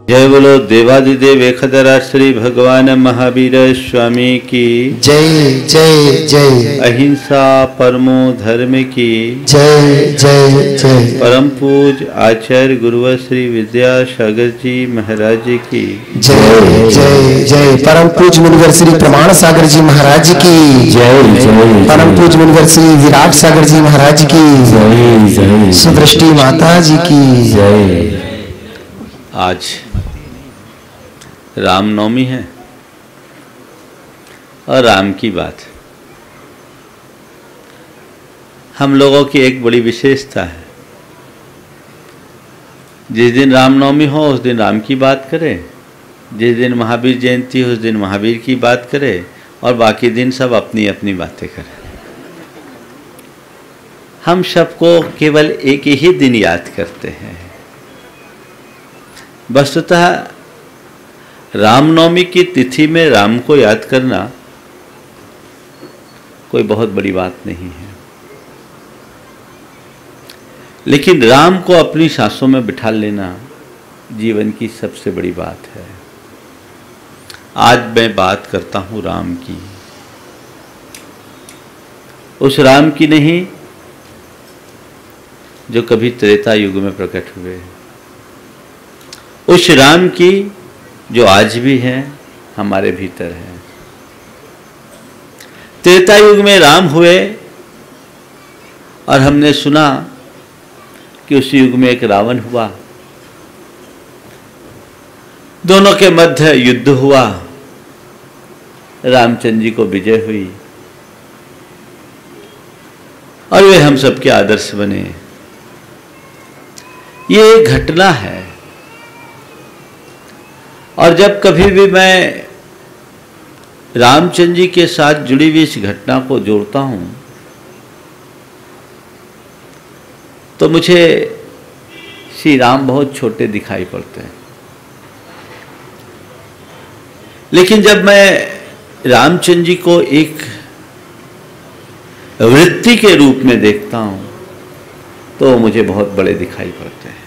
जय बोलो देवादिदेव एकधरा श्री भगवान महावीर स्वामी की जय जय जय। अहिंसा परमो धर्म की जय जय जय। परम पूज आचार्य गुरुवर श्री विद्यासागर जी महाराज की जय जय जय। परम पूज मुनिवर श्री प्रमाण सागर जी महाराज की जय जय। परम पूज मुनिवर श्री विराट सागर जी महाराज की जय जय। सुदृष्टि माता जी की जय। आज रामनवमी है और राम की बात। हम लोगों की एक बड़ी विशेषता है, जिस दिन रामनवमी हो उस दिन राम की बात करें, जिस दिन महावीर जयंती हो उस दिन महावीर की बात करें और बाकी दिन सब अपनी अपनी बातें करें। हम सबको केवल एक ही दिन याद करते हैं। वस्तुतः रामनवमी की तिथि में राम को याद करना कोई बहुत बड़ी बात नहीं है, लेकिन राम को अपनी सांसों में बिठा लेना जीवन की सबसे बड़ी बात है। आज मैं बात करता हूं राम की, उस राम की नहीं जो कभी त्रेता युग में प्रकट हुए, उस राम की जो आज भी है, हमारे भीतर है। त्रेता युग में राम हुए और हमने सुना कि उस युग में एक रावण हुआ, दोनों के मध्य युद्ध हुआ, रामचंद्र जी को विजय हुई और वे हम सबके आदर्श बने। ये एक घटना है और जब कभी भी मैं रामचंद्र जी के साथ जुड़ी हुई इस घटना को जोड़ता हूं तो मुझे श्री राम बहुत छोटे दिखाई पड़ते हैं, लेकिन जब मैं रामचंद्र जी को एक वृत्ति के रूप में देखता हूं तो मुझे बहुत बड़े दिखाई पड़ते हैं।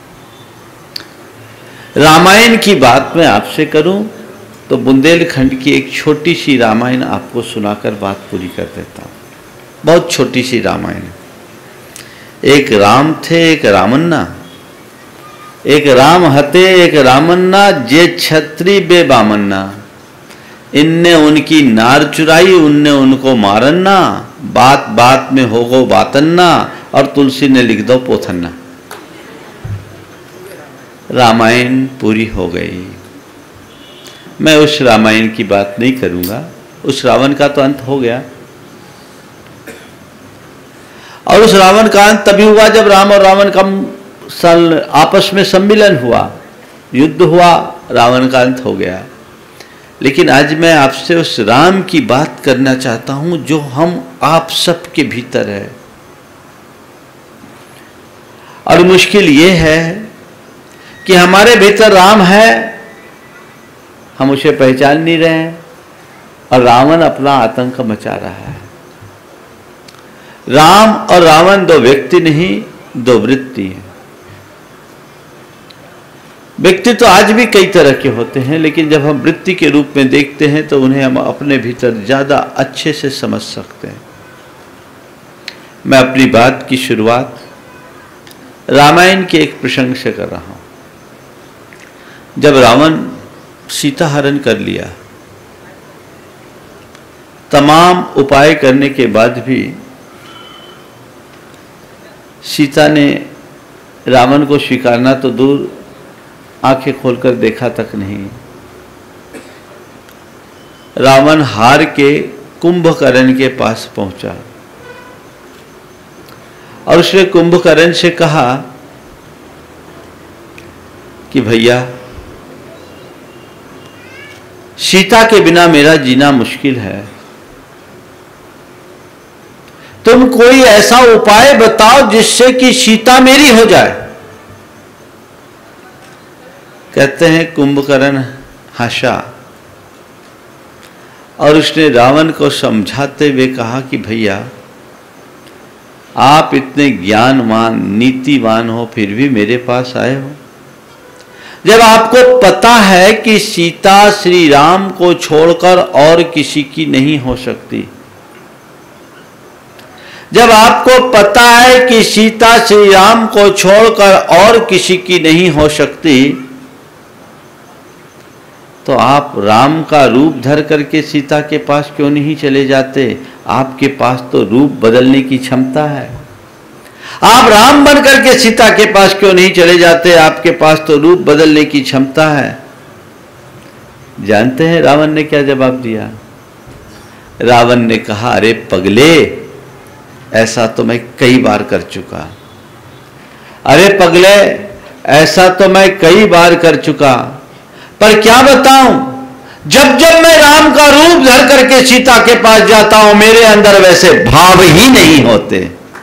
रामायण की बात मैं आपसे करूं तो बुंदेलखंड की एक छोटी सी रामायण आपको सुनाकर बात पूरी कर देता हूं। बहुत छोटी सी रामायण। एक राम थे एक रामन्ना, एक राम हते एक रामन्ना, जे छत्री बे बामन्ना, इनने उनकी नार चुराई उनने उनको मारन्ना, बात बात में हो गो बातन्ना, और तुलसी ने लिख दो पोथन्ना। रामायण पूरी हो गई। मैं उस रामायण की बात नहीं करूंगा, उस रावण का तो अंत हो गया और उस रावण का अंत तभी हुआ जब राम और रावण का आपस में सम्मिलन हुआ, युद्ध हुआ, रावण का अंत हो गया। लेकिन आज मैं आपसे उस राम की बात करना चाहता हूं जो हम आप सबके भीतर है। और मुश्किल ये है कि हमारे भीतर राम है, हम उसे पहचान नहीं रहे हैं और रावण अपना आतंक मचा रहा है। राम और रावण दो व्यक्ति नहीं, दो वृत्ति हैं। व्यक्ति तो आज भी कई तरह के होते हैं, लेकिन जब हम वृत्ति के रूप में देखते हैं तो उन्हें हम अपने भीतर ज्यादा अच्छे से समझ सकते हैं। मैं अपनी बात की शुरुआत रामायण के एक प्रसंग से कर रहा हूं। जब रावण सीता हरण कर लिया, तमाम उपाय करने के बाद भी सीता ने रावण को स्वीकारना तो दूर, आंखें खोलकर देखा तक नहीं। रावण हार के कुंभकर्ण के पास पहुंचा और उसने कुंभकर्ण से कहा कि भैया, सीता के बिना मेरा जीना मुश्किल है, तुम कोई ऐसा उपाय बताओ जिससे कि सीता मेरी हो जाए। कहते हैं कुंभकर्ण हंसा और उसने रावण को समझाते हुए कहा कि भैया, आप इतने ज्ञानवान नीतिवान हो फिर भी मेरे पास आए हो। जब आपको पता है कि सीता श्री राम को छोड़कर और किसी की नहीं हो सकती, जब आपको पता है कि सीता श्री राम को छोड़कर और किसी की नहीं हो सकती, तो आप राम का रूप धर करके सीता के पास क्यों नहीं चले जाते? आपके पास तो रूप बदलने की क्षमता है। आप राम बन करके सीता के पास क्यों नहीं चले जाते? आपके पास तो रूप बदलने की क्षमता है। जानते हैं रावण ने क्या जवाब दिया? रावण ने कहा, अरे पगले, ऐसा तो मैं कई बार कर चुका। अरे पगले, ऐसा तो मैं कई बार कर चुका, पर क्या बताऊं, जब जब मैं राम का रूप धर करके सीता के पास जाता हूं, मेरे अंदर वैसे भाव ही नहीं होते।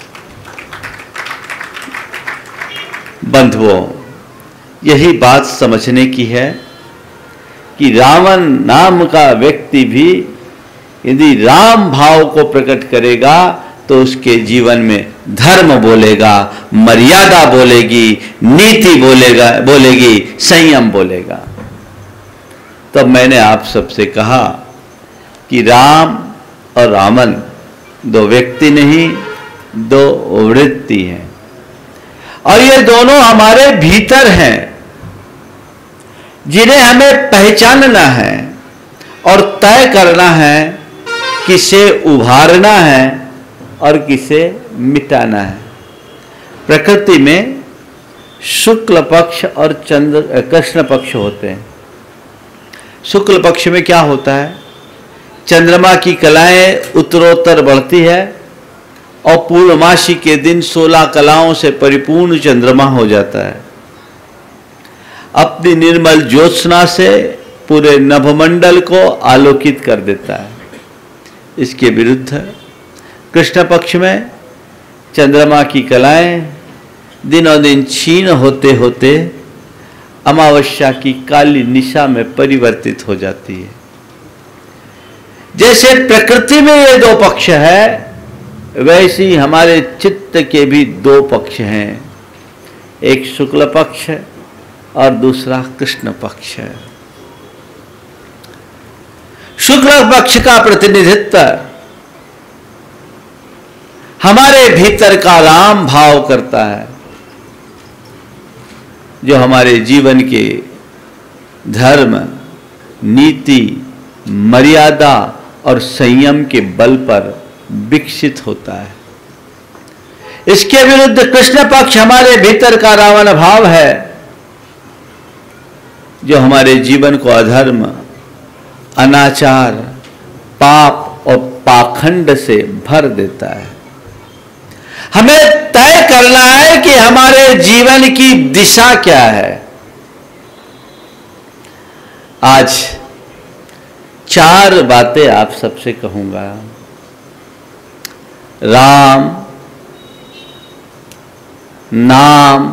बंधुओं, यही बात समझने की है कि रावण नाम का व्यक्ति भी यदि राम भाव को प्रकट करेगा तो उसके जीवन में धर्म बोलेगा, मर्यादा बोलेगी, नीति बोलेगी, संयम बोलेगा। तब मैंने आप सबसे कहा कि राम और रावण दो व्यक्ति नहीं, दो वृत्ति हैं, और ये दोनों हमारे भीतर हैं, जिन्हें हमें पहचानना है और तय करना है, किसे उभारना है और किसे मिटाना है। प्रकृति में शुक्ल पक्ष और कृष्ण पक्ष होते हैं। शुक्ल पक्ष में क्या होता है? चंद्रमा की कलाएं उत्तरोत्तर बढ़ती है और पूर्णमासी के दिन 16 कलाओं से परिपूर्ण चंद्रमा हो जाता है। अपनी निर्मल ज्योत्सना से पूरे नभमंडल को आलोकित कर देता है। इसके विरुद्ध कृष्ण पक्ष में चंद्रमा की कलाएं दिनों दिन क्षीण होते होते अमावस्या की काली निशा में परिवर्तित हो जाती है। जैसे प्रकृति में ये दो पक्ष है, वैसे ही हमारे चित्त के भी दो पक्ष हैं, एक शुक्ल पक्ष और दूसरा कृष्ण पक्ष है। शुक्ल पक्ष का प्रतिनिधित्व हमारे भीतर का राम भाव करता है, जो हमारे जीवन के धर्म, नीति, मर्यादा और संयम के बल पर विकसित होता है। इसके विरुद्ध कृष्ण पक्ष हमारे भीतर का रावण भाव है, जो हमारे जीवन को अधर्म, अनाचार, पाप और पाखंड से भर देता है। हमें तय करना है कि हमारे जीवन की दिशा क्या है। आज 4 बातें आप सबसे कहूंगा। राम, नाम,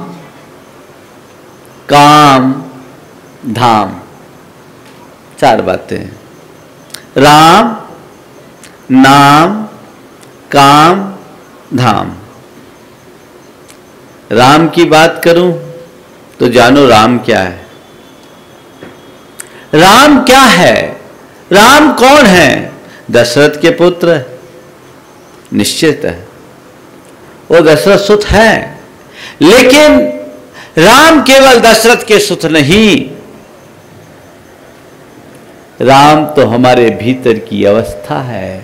काम, धाम। 4 बातें। राम, नाम, काम, धाम। राम की बात करूं तो जानो राम क्या है। राम क्या है? राम कौन है? दशरथ के पुत्र, निश्चित है वो दशरथ सुत है, लेकिन राम केवल दशरथ के सुत नहीं, राम तो हमारे भीतर की अवस्था है।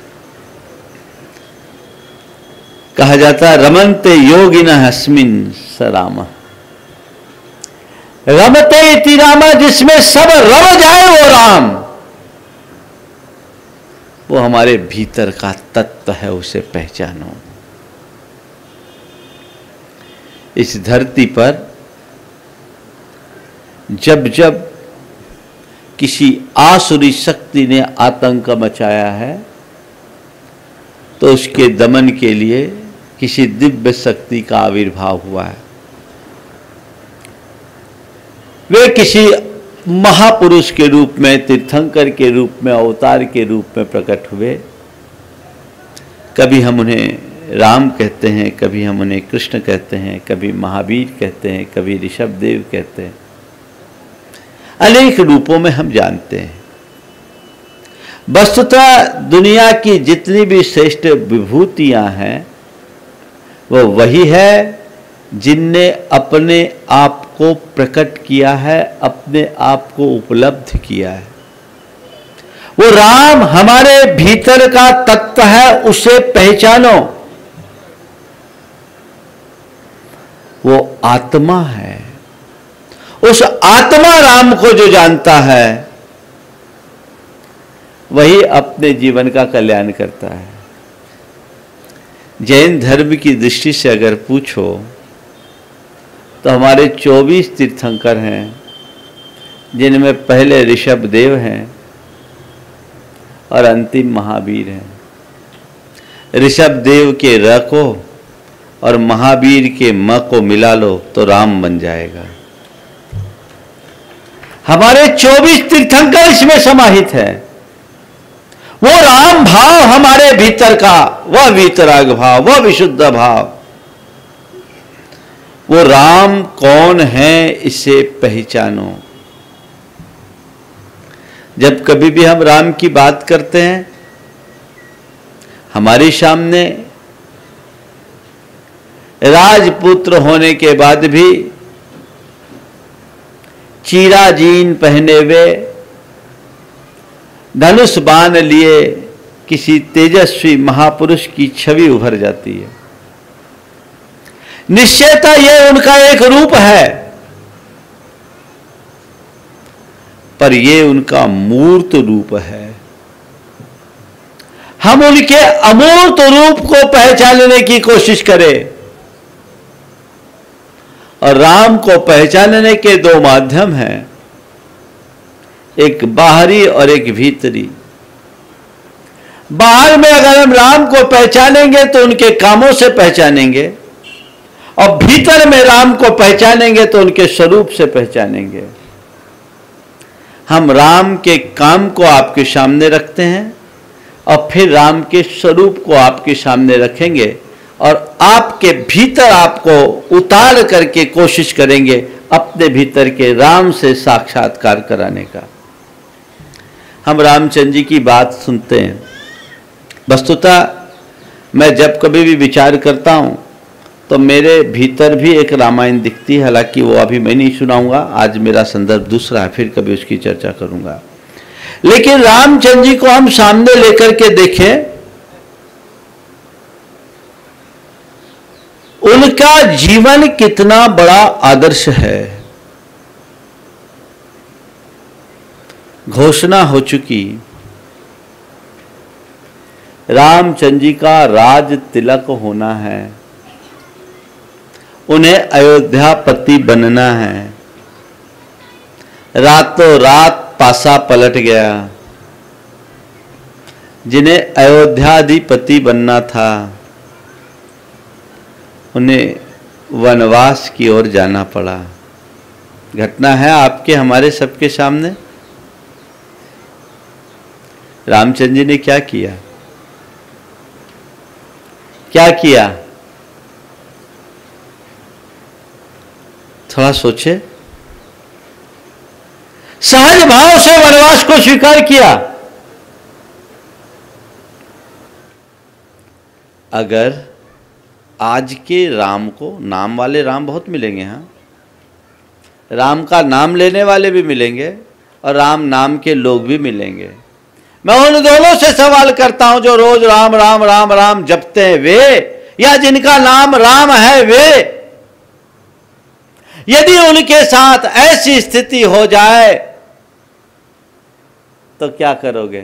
कहा जाता है रमन्ते योगिनः अस्मिन् स रामः। रमते इति रामा, जिसमें सब रम जाए वो राम, वो हमारे भीतर का तत्व है, उसे पहचानो। इस धरती पर जब जब किसी आसुरी शक्ति ने आतंक मचाया है, तो उसके दमन के लिए किसी दिव्य शक्ति का आविर्भाव हुआ है। वे किसी महापुरुष के रूप में, तीर्थंकर के रूप में, अवतार के रूप में प्रकट हुए। कभी हम उन्हें राम कहते हैं, कभी हम उन्हें कृष्ण कहते हैं, कभी महावीर कहते हैं, कभी ऋषभदेव कहते हैं। अनेक रूपों में हम जानते हैं। वस्तुतः दुनिया की जितनी भी श्रेष्ठ विभूतियां हैं वो वही है जिनने अपने आप को प्रकट किया है, अपने आप को उपलब्ध किया है। वो राम हमारे भीतर का तत्व है, उसे पहचानो। वो आत्मा है। उस आत्मा राम को जो जानता है वही अपने जीवन का कल्याण करता है। जैन धर्म की दृष्टि से अगर पूछो तो हमारे 24 तीर्थंकर हैं, जिनमें पहले ऋषभ देव हैं और अंतिम महावीर हैं। ऋषभ देव के र को और महावीर के म को मिला लो तो राम बन जाएगा। हमारे 24 तीर्थंकर इसमें समाहित है। वो राम भाव हमारे भीतर का, वह वीतराग भाव, वह विशुद्ध भाव। वो राम कौन है इसे पहचानो। जब कभी भी हम राम की बात करते हैं, हमारे सामने राजपुत्र होने के बाद भी चीरा जीन पहने हुए, धनुष बाण लिए किसी तेजस्वी महापुरुष की छवि उभर जाती है। निश्चयता यह उनका एक रूप है, पर यह उनका मूर्त रूप है। हम उनके अमूर्त रूप को पहचानने की कोशिश करें। और राम को पहचानने के दो माध्यम हैं, एक बाहरी और एक भीतरी। बाहर में अगर हम राम को पहचानेंगे तो उनके कामों से पहचानेंगे, और भीतर में राम को पहचानेंगे तो उनके स्वरूप से पहचानेंगे। हम राम के काम को आपके सामने रखते हैं और फिर राम के स्वरूप को आपके सामने रखेंगे और आपके भीतर आपको उतार करके कोशिश करेंगे अपने भीतर के राम से साक्षात्कार कराने का। हम रामचंद्र जी की बात सुनते हैं। वस्तुतः मैं जब कभी भी विचार करता हूँ तो मेरे भीतर भी एक रामायण दिखती है, हालांकि वो अभी मैं नहीं सुनाऊंगा, आज मेरा संदर्भ दूसरा है, फिर कभी उसकी चर्चा करूंगा। लेकिन रामचंद्र जी को हम सामने लेकर के देखें, उनका जीवन कितना बड़ा आदर्श है। घोषणा हो चुकी, रामचंद्र जी का राज तिलक होना है, उन्हें अयोध्यापति बनना है। रातों रात पासा पलट गया। जिन्हें अयोध्याधिपति बनना था उन्हें वनवास की ओर जाना पड़ा। घटना है आपके हमारे सबके सामने। रामचंद्र जी ने क्या किया? क्या किया? थोड़ा सोचे। सहज भाव से वनवास को स्वीकार किया। अगर आज के राम को, नाम वाले राम बहुत मिलेंगे, हाँ, राम का नाम लेने वाले भी मिलेंगे और राम नाम के लोग भी मिलेंगे। मैं उन दोनों से सवाल करता हूं जो रोज राम राम राम राम जपते हैं वे, या जिनका नाम राम है वे। यदि उनके साथ ऐसी स्थिति हो जाए तो क्या करोगे?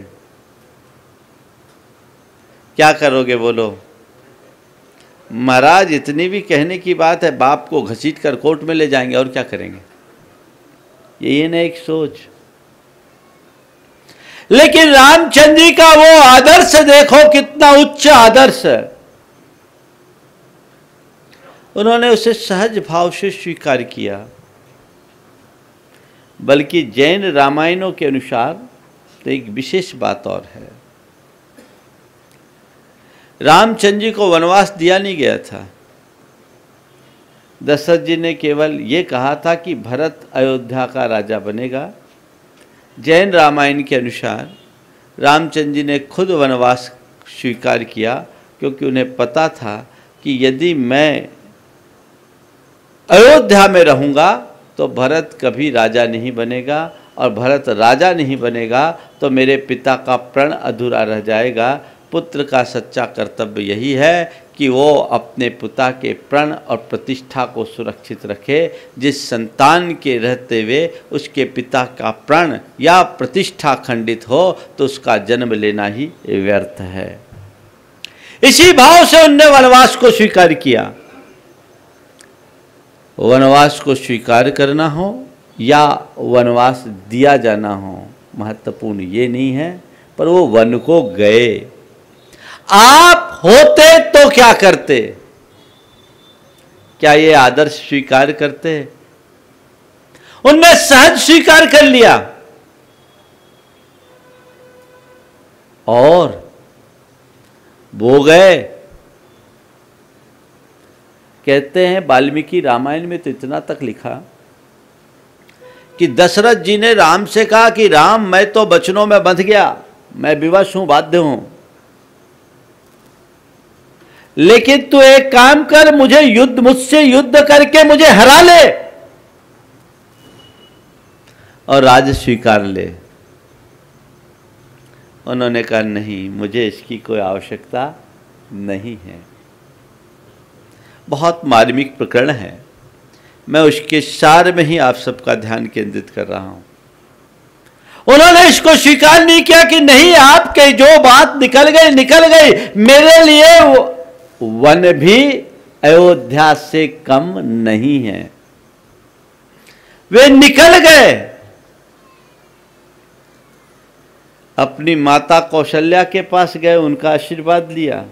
क्या करोगे बोलो? महाराज इतनी भी कहने की बात है, बाप को घसीट कर कोर्ट में ले जाएंगे और क्या करेंगे? ये ना एक सोच। लेकिन रामचंद्र जी का वो आदर्श देखो, कितना उच्च आदर्श है। उन्होंने उसे सहज भाव से स्वीकार किया। बल्कि जैन रामायणों के अनुसार तो एक विशेष बात और है। रामचंद्र जी को वनवास दिया नहीं गया था। दशरथ जी ने केवल ये कहा था कि भरत अयोध्या का राजा बनेगा जैन रामायण के अनुसार रामचंद्र जी ने खुद वनवास स्वीकार किया, क्योंकि उन्हें पता था कि यदि मैं अयोध्या में रहूँगा तो भरत कभी राजा नहीं बनेगा, और भरत राजा नहीं बनेगा तो मेरे पिता का प्रण अधूरा रह जाएगा। पुत्र का सच्चा कर्तव्य यही है कि वो अपने पिता के प्रण और प्रतिष्ठा को सुरक्षित रखे। जिस संतान के रहते हुए उसके पिता का प्रण या प्रतिष्ठा खंडित हो तो उसका जन्म लेना ही व्यर्थ है। इसी भाव से उनने वनवास को स्वीकार किया। वनवास को स्वीकार करना हो या वनवास दिया जाना हो, महत्वपूर्ण ये नहीं है, पर वो वन को गए। आप होते तो क्या करते? क्या ये आदर्श स्वीकार करते? उनने सहज स्वीकार कर लिया और वो गए। कहते हैं वाल्मीकि रामायण में तो इतना तक लिखा कि दशरथ जी ने राम से कहा कि राम, मैं तो बचनों में बंध गया, मैं विवश हूं, बाध्य हूं, लेकिन तू एक काम कर, मुझसे युद्ध करके मुझे हरा ले और राज स्वीकार ले। उन्होंने कहा नहीं, मुझे इसकी कोई आवश्यकता नहीं है। बहुत मार्मिक प्रकरण है, मैं उसके सार में ही आप सबका ध्यान केंद्रित कर रहा हूं। उन्होंने इसको स्वीकार नहीं किया कि नहीं, आपके जो बात निकल गई। मेरे लिए वन भी अयोध्या से कम नहीं है। वे निकल गए, अपनी माता कौशल्या के पास गए, उनका आशीर्वाद लिया,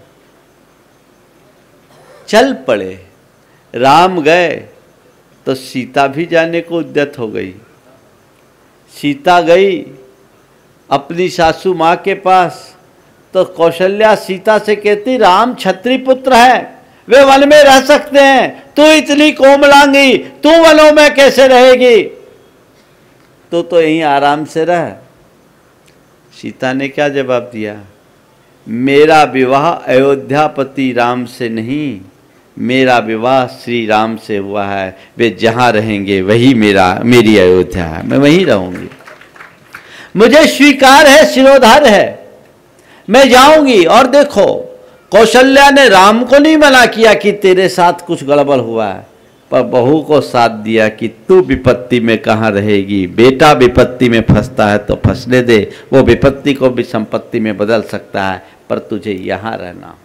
चल पड़े। राम गए तो सीता भी जाने को उद्यत हो गई। सीता गई अपनी सासू माँ के पास तो कौशल्या सीता से कहती, राम क्षत्रिय पुत्र है, वे वन में रह सकते हैं, तू इतनी कोमलांगी, तू वनों में कैसे रहेगी? तो यहीं आराम से रह। सीता ने क्या जवाब दिया? मेरा विवाह अयोध्यापति राम से नहीं, मेरा विवाह श्री राम से हुआ है। वे जहाँ रहेंगे वही मेरी अयोध्या है, मैं वहीं रहूंगी। मुझे स्वीकार है, शिरोधार है, मैं जाऊंगी। और देखो, कौशल्या ने राम को नहीं मना किया कि तेरे साथ कुछ गड़बड़ हुआ है, पर बहू को साथ दिया कि तू विपत्ति में कहाँ रहेगी, बेटा विपत्ति में फंसता है तो फंसने दे, वो विपत्ति को भी संपत्ति में बदल सकता है, पर तुझे यहां रहना होगा।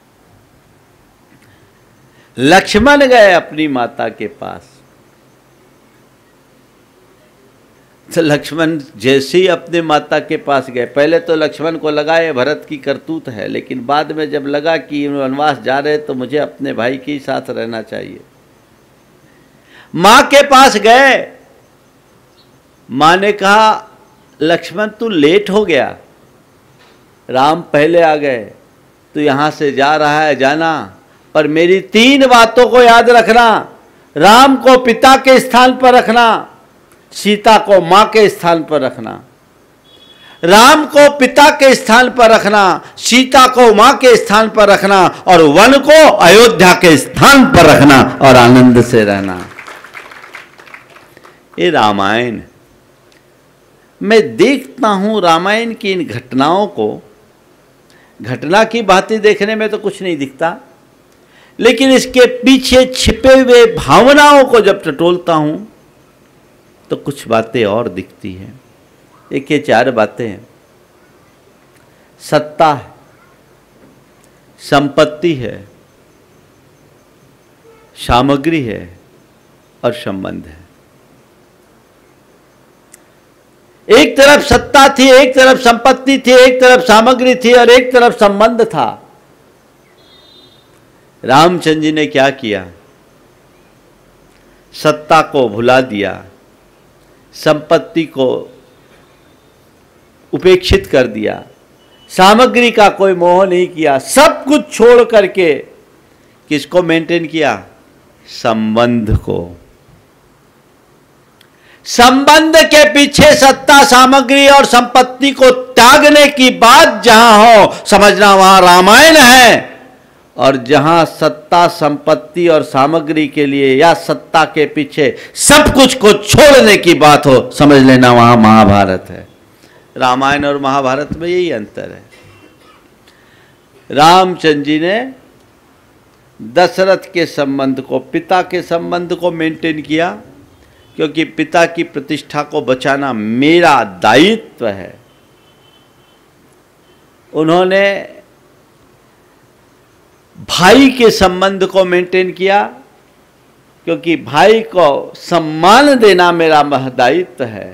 लक्ष्मण गए अपनी माता के पास, तो लक्ष्मण जैसे ही अपने माता के पास गए, पहले तो लक्ष्मण को लगा ये भरत की करतूत है, लेकिन बाद में जब लगा कि वनवास जा रहे तो मुझे अपने भाई के साथ रहना चाहिए। मां के पास गए, मां ने कहा लक्ष्मण तू लेट हो गया, राम पहले आ गए, तू यहां से जा रहा है जाना, पर मेरी 3 बातों को याद रखना। राम को पिता के स्थान पर रखना, सीता को मां के स्थान पर रखना। राम को पिता के स्थान पर रखना, सीता को मां के स्थान पर रखना, और वन को अयोध्या के स्थान पर रखना और आनंद से रहना। ये रामायण, मैं देखता हूं रामायण की इन घटनाओं को, घटना की बातें देखने में तो कुछ नहीं दिखता, लेकिन इसके पीछे छिपे हुए भावनाओं को जब टटोलता हूं तो कुछ बातें और दिखती हैं। एक ये 4 बातें हैं। सत्ता है, संपत्ति है, सामग्री है और संबंध है। एक तरफ सत्ता थी, एक तरफ संपत्ति थी, एक तरफ सामग्री थी और एक तरफ संबंध था। रामचंद्र जी ने क्या किया? सत्ता को भुला दिया, संपत्ति को उपेक्षित कर दिया, सामग्री का कोई मोह नहीं किया, सब कुछ छोड़ करके किसको मेंटेन किया? संबंध को। संबंध के पीछे सत्ता, सामग्री और संपत्ति को त्यागने की बात जहां हो, समझना वहां रामायण है। और जहां सत्ता, संपत्ति और सामग्री के लिए या सत्ता के पीछे सब कुछ को छोड़ने की बात हो, समझ लेना वहां महाभारत है। रामायण और महाभारत में यही अंतर है। रामचंद्र जी ने दशरथ के संबंध को, पिता के संबंध को मेंटेन किया, क्योंकि पिता की प्रतिष्ठा को बचाना मेरा दायित्व है। उन्होंने भाई के संबंध को मेंटेन किया, क्योंकि भाई को सम्मान देना मेरा महदायित्व है।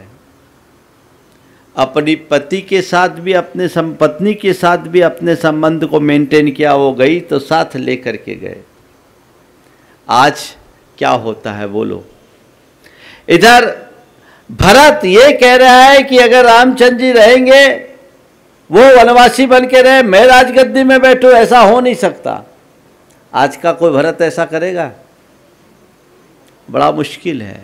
अपनी पति के साथ भी, अपने पत्नी के साथ भी अपने संबंध को मेंटेन किया। वो गई तो साथ लेकर के गए। आज क्या होता है बोलो? इधर भरत ये कह रहा है कि अगर रामचंद्र जी रहेंगे, वो वनवासी बन के रहे, मैं राजगद्दी में बैठूं, ऐसा हो नहीं सकता। आज का कोई भरत ऐसा करेगा? बड़ा मुश्किल है।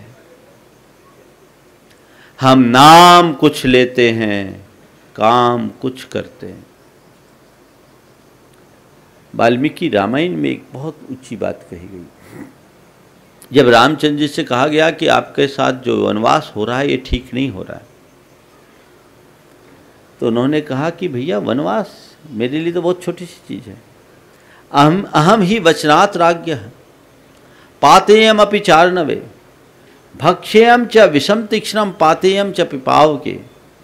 हम नाम कुछ लेते हैं, काम कुछ करते हैं। वाल्मीकि रामायण में एक बहुत ऊंची बात कही गई। जब रामचंद्र जी से कहा गया कि आपके साथ जो वनवास हो रहा है ये ठीक नहीं हो रहा है, तो उन्होंने कहा कि भैया वनवास मेरे लिए तो बहुत छोटी सी चीज़ है। अहम ही वचनात् राज्ञः पातेयम अपि चार्णवे भक्ष्यम च विषम तीक्ष्णम पातेयम च पिपावके।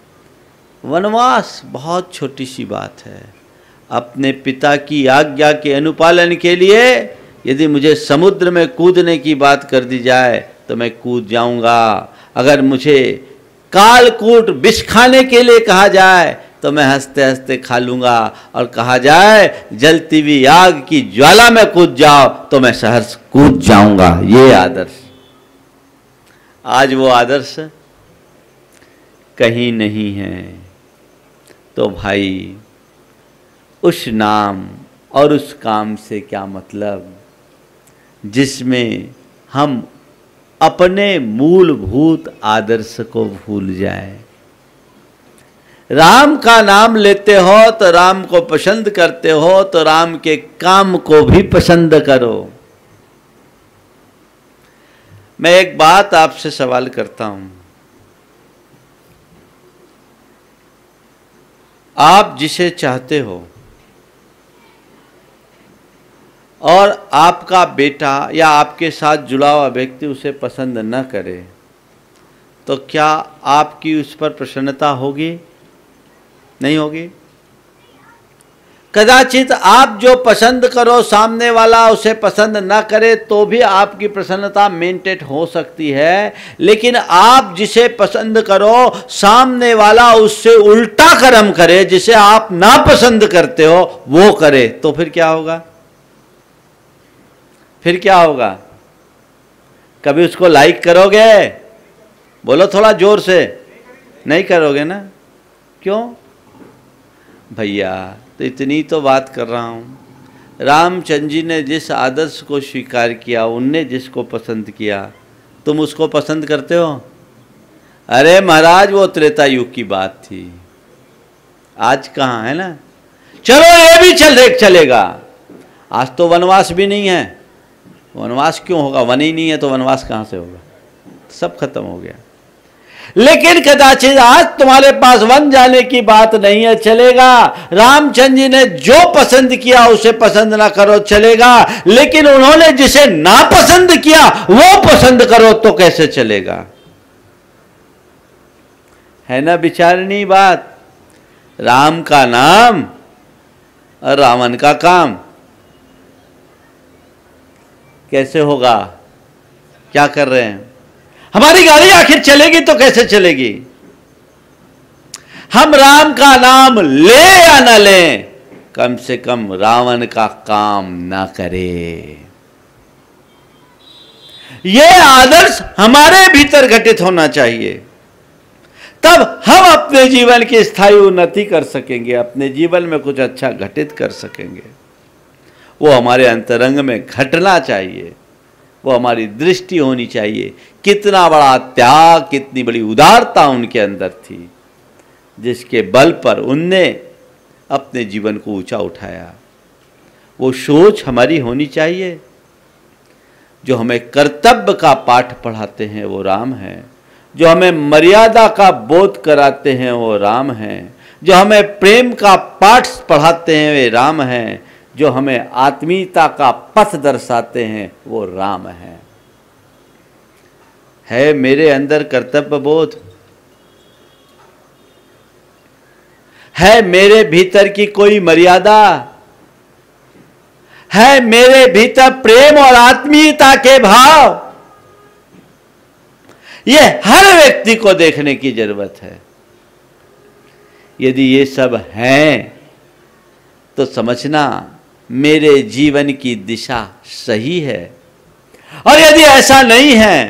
वनवास बहुत छोटी सी बात है। अपने पिता की आज्ञा के अनुपालन के लिए यदि मुझे समुद्र में कूदने की बात कर दी जाए तो मैं कूद जाऊंगा। अगर मुझे कालकूट विष खाने के लिए कहा जाए तो मैं हंसते हंसते खा लूंगा, और कहा जाए जलती हुई आग की ज्वाला में कूद जाओ तो मैं सहर्ष कूद जाऊंगा। ये आदर्श, आज वो आदर्श कहीं नहीं है। तो भाई उस नाम और उस काम से क्या मतलब जिसमें हम अपने मूलभूत आदर्श को भूल जाए। राम का नाम लेते हो तो राम को पसंद करते हो, तो राम के काम को भी पसंद करो। मैं एक बात आपसे सवाल करता हूं, आप जिसे चाहते हो और आपका बेटा या आपके साथ जुड़ा हुआ व्यक्ति उसे पसंद न करे, तो क्या आपकी उस पर प्रसन्नता होगी? नहीं होगी। कदाचित आप जो पसंद करो सामने वाला उसे पसंद ना करे तो भी आपकी प्रसन्नता मेंटेन हो सकती है, लेकिन आप जिसे पसंद करो सामने वाला उससे उल्टा कर्म करे, जिसे आप ना पसंद करते हो वो करे, तो फिर क्या होगा? फिर क्या होगा? कभी उसको लाइक करोगे? बोलो थोड़ा जोर से। नहीं करोगे ना? क्यों भैया? तो इतनी तो बात कर रहा हूँ। रामचंद्र जी ने जिस आदर्श को स्वीकार किया, उनने जिसको पसंद किया, तुम उसको पसंद करते हो? अरे महाराज वो त्रेता युग की बात थी, आज कहाँ है ना। चलो ये भी चलेगा। आज तो वनवास भी नहीं है। वनवास क्यों होगा? वन ही नहीं है तो वनवास कहाँ से होगा? सब खत्म हो गया। लेकिन कदाचित आज तुम्हारे पास वन जाने की बात नहीं है, चलेगा। रामचंद्र जी ने जो पसंद किया उसे पसंद ना करो, चलेगा। लेकिन उन्होंने जिसे नापसंद किया वो पसंद करो तो कैसे चलेगा? है ना विचारनीय बात। राम का नाम और रावण का काम कैसे होगा? क्या कर रहे हैं? हमारी गाड़ी आखिर चलेगी तो कैसे चलेगी? हम राम का नाम ले या ना ले, कम से कम रावण का काम ना करे। यह आदर्श हमारे भीतर घटित होना चाहिए, तब हम अपने जीवन की स्थायी उन्नति कर सकेंगे, अपने जीवन में कुछ अच्छा घटित कर सकेंगे। वो हमारे अंतरंग में घटना चाहिए। वो हमारी दृष्टि होनी चाहिए। कितना बड़ा त्याग, कितनी बड़ी उदारता उनके अंदर थी, जिसके बल पर उनने अपने जीवन को ऊंचा उठाया। वो सोच हमारी होनी चाहिए। जो हमें कर्तव्य का पाठ पढ़ाते हैं वो राम हैं, जो हमें मर्यादा का बोध कराते हैं वो राम हैं, जो हमें प्रेम का पाठ पढ़ाते हैं वे राम हैं, जो हमें आत्मीयता का पथ दर्शाते हैं वो राम हैं। है मेरे अंदर कर्तव्य बोध, है मेरे भीतर की कोई मर्यादा, है मेरे भीतर प्रेम और आत्मीयता के भाव, ये हर व्यक्ति को देखने की जरूरत है। यदि ये सब हैं तो समझना मेरे जीवन की दिशा सही है, और यदि ऐसा नहीं है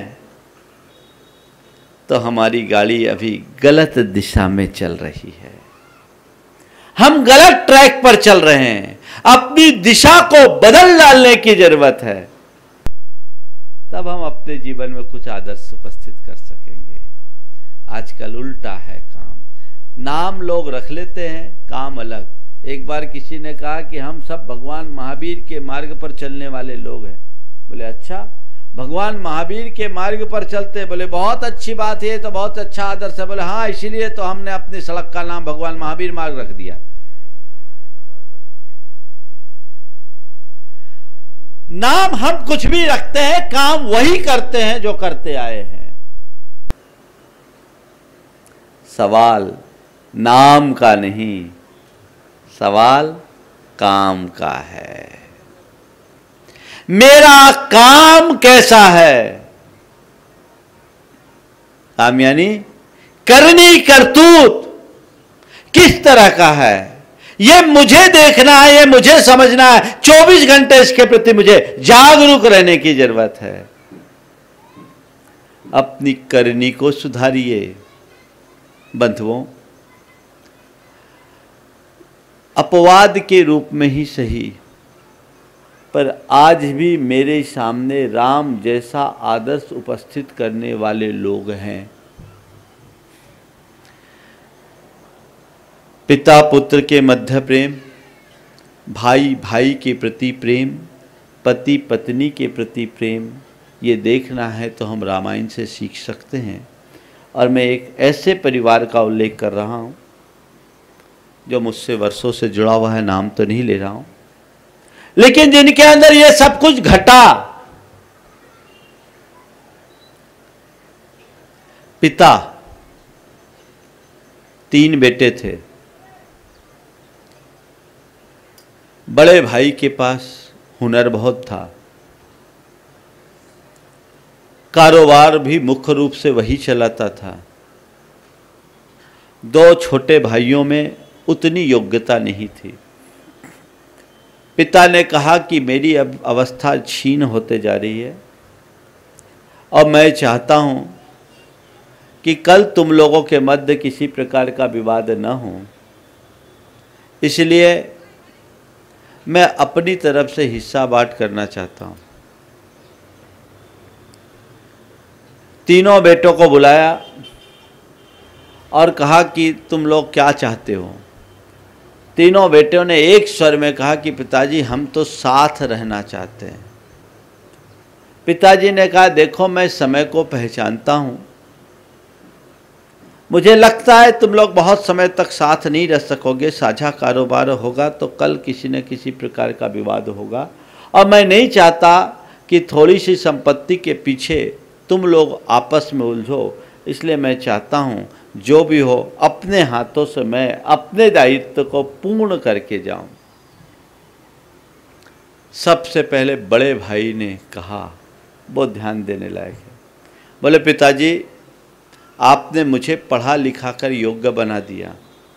तो हमारी गाड़ी अभी गलत दिशा में चल रही है, हम गलत ट्रैक पर चल रहे हैं। अपनी दिशा को बदल डालने की जरूरत है, तब हम अपने जीवन में कुछ आदर्श उपस्थित कर सकेंगे। आजकल उल्टा है काम, नाम लोग रख लेते हैं, काम अलग। एक बार किसी ने कहा कि हम सब भगवान महावीर के मार्ग पर चलने वाले लोग हैं। बोले अच्छा, भगवान महावीर के मार्ग पर चलते? बोले बहुत अच्छी बात है, तो बहुत अच्छा आदर्श है। बोले हाँ, इसीलिए तो हमने अपनी सड़क का नाम भगवान महावीर मार्ग रख दिया। नाम हम कुछ भी रखते हैं, काम वही करते हैं जो करते आए हैं। सवाल नाम का नहीं, सवाल काम का है। मेरा काम कैसा है? काम यानी करनी करतूत किस तरह का है, ये मुझे देखना है, ये मुझे समझना है। 24 घंटे इसके प्रति मुझे जागरूक रहने की जरूरत है। अपनी करनी को सुधारिए बंधुओं। अपवाद के रूप में ही सही, पर आज भी मेरे सामने राम जैसा आदर्श उपस्थित करने वाले लोग हैं। पिता पुत्र के मध्य प्रेम, भाई भाई के प्रति प्रेम, पति पत्नी के प्रति प्रेम, ये देखना है तो हम रामायण से सीख सकते हैं। और मैं एक ऐसे परिवार का उल्लेख कर रहा हूँ जो मुझसे वर्षों से जुड़ा हुआ है, नाम तो नहीं ले रहा हूँ, लेकिन जिनके अंदर ये सब कुछ घटा। पिता, 3 बेटे थे। बड़े भाई के पास हुनर बहुत था, कारोबार भी मुख्य रूप से वही चलाता था। 2 छोटे भाइयों में उतनी योग्यता नहीं थी। पिता ने कहा कि मेरी अब अवस्था क्षीण होते जा रही है और मैं चाहता हूं कि कल तुम लोगों के मध्य किसी प्रकार का विवाद न हो, इसलिए मैं अपनी तरफ से हिस्सा बांट करना चाहता हूं। तीनों बेटों को बुलाया और कहा कि तुम लोग क्या चाहते हो। तीनों बेटों ने एक स्वर में कहा कि पिताजी हम तो साथ रहना चाहते हैं। पिताजी ने कहा देखो मैं समय को पहचानता हूं, मुझे लगता है तुम लोग बहुत समय तक साथ नहीं रह सकोगे, साझा कारोबार होगा तो कल किसी न किसी प्रकार का विवाद होगा, और मैं नहीं चाहता कि थोड़ी सी संपत्ति के पीछे तुम लोग आपस में उलझो। इसलिए मैं चाहता हूं जो भी हो अपने हाथों से मैं अपने दायित्व को पूर्ण करके जाऊं। सबसे पहले बड़े भाई ने कहा, बहुत ध्यान देने लायक है, बोले पिताजी आपने मुझे पढ़ा लिखा कर योग्य बना दिया,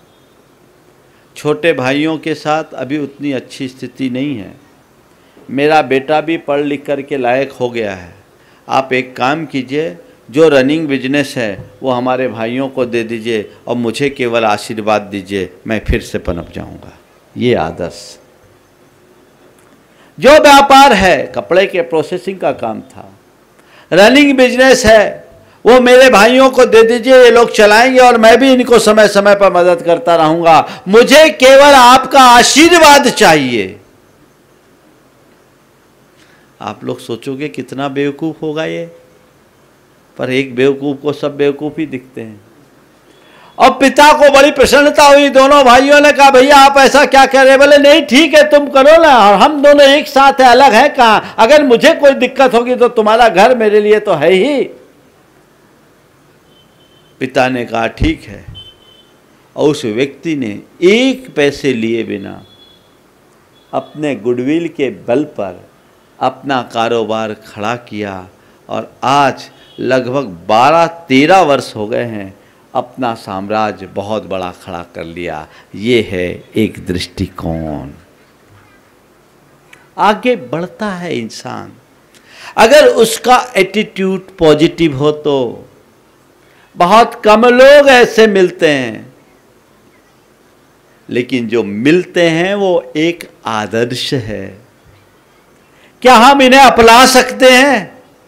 छोटे भाइयों के साथ अभी उतनी अच्छी स्थिति नहीं है, मेरा बेटा भी पढ़ लिख कर के लायक हो गया है, आप एक काम कीजिए जो रनिंग बिजनेस है वो हमारे भाइयों को दे दीजिए और मुझे केवल आशीर्वाद दीजिए, मैं फिर से पनप जाऊंगा। ये आदर्श जो व्यापार है, कपड़े के प्रोसेसिंग का काम था, रनिंग बिजनेस है, वो मेरे भाइयों को दे दीजिए, ये लोग चलाएंगे और मैं भी इनको समय समय पर मदद करता रहूंगा। मुझे केवल आपका आशीर्वाद चाहिए। आप लोग सोचोगे कितना बेवकूफ होगा ये, पर एक बेवकूफ को सब बेवकूफ ही दिखते हैं। और पिता को बड़ी प्रसन्नता हुई। दोनों भाइयों ने कहा भैया आप ऐसा क्या कर रहे? बोले नहीं ठीक है तुम करो ना, और हम दोनों एक साथ है, अलग है कहाँ? अगर मुझे कोई दिक्कत होगी तो तुम्हारा घर मेरे लिए तो है ही। पिता ने कहा ठीक है, और उस व्यक्ति ने एक पैसे लिए बिना अपने गुडविल के बल पर अपना कारोबार खड़ा किया, और आज लगभग 12-13 वर्ष हो गए हैं, अपना साम्राज्य बहुत बड़ा खड़ा कर लिया। ये है एक दृष्टिकोण। आगे बढ़ता है इंसान अगर उसका एटीट्यूड पॉजिटिव हो तो। बहुत कम लोग ऐसे मिलते हैं, लेकिन जो मिलते हैं वो एक आदर्श है। क्या हम इन्हें अपना सकते हैं?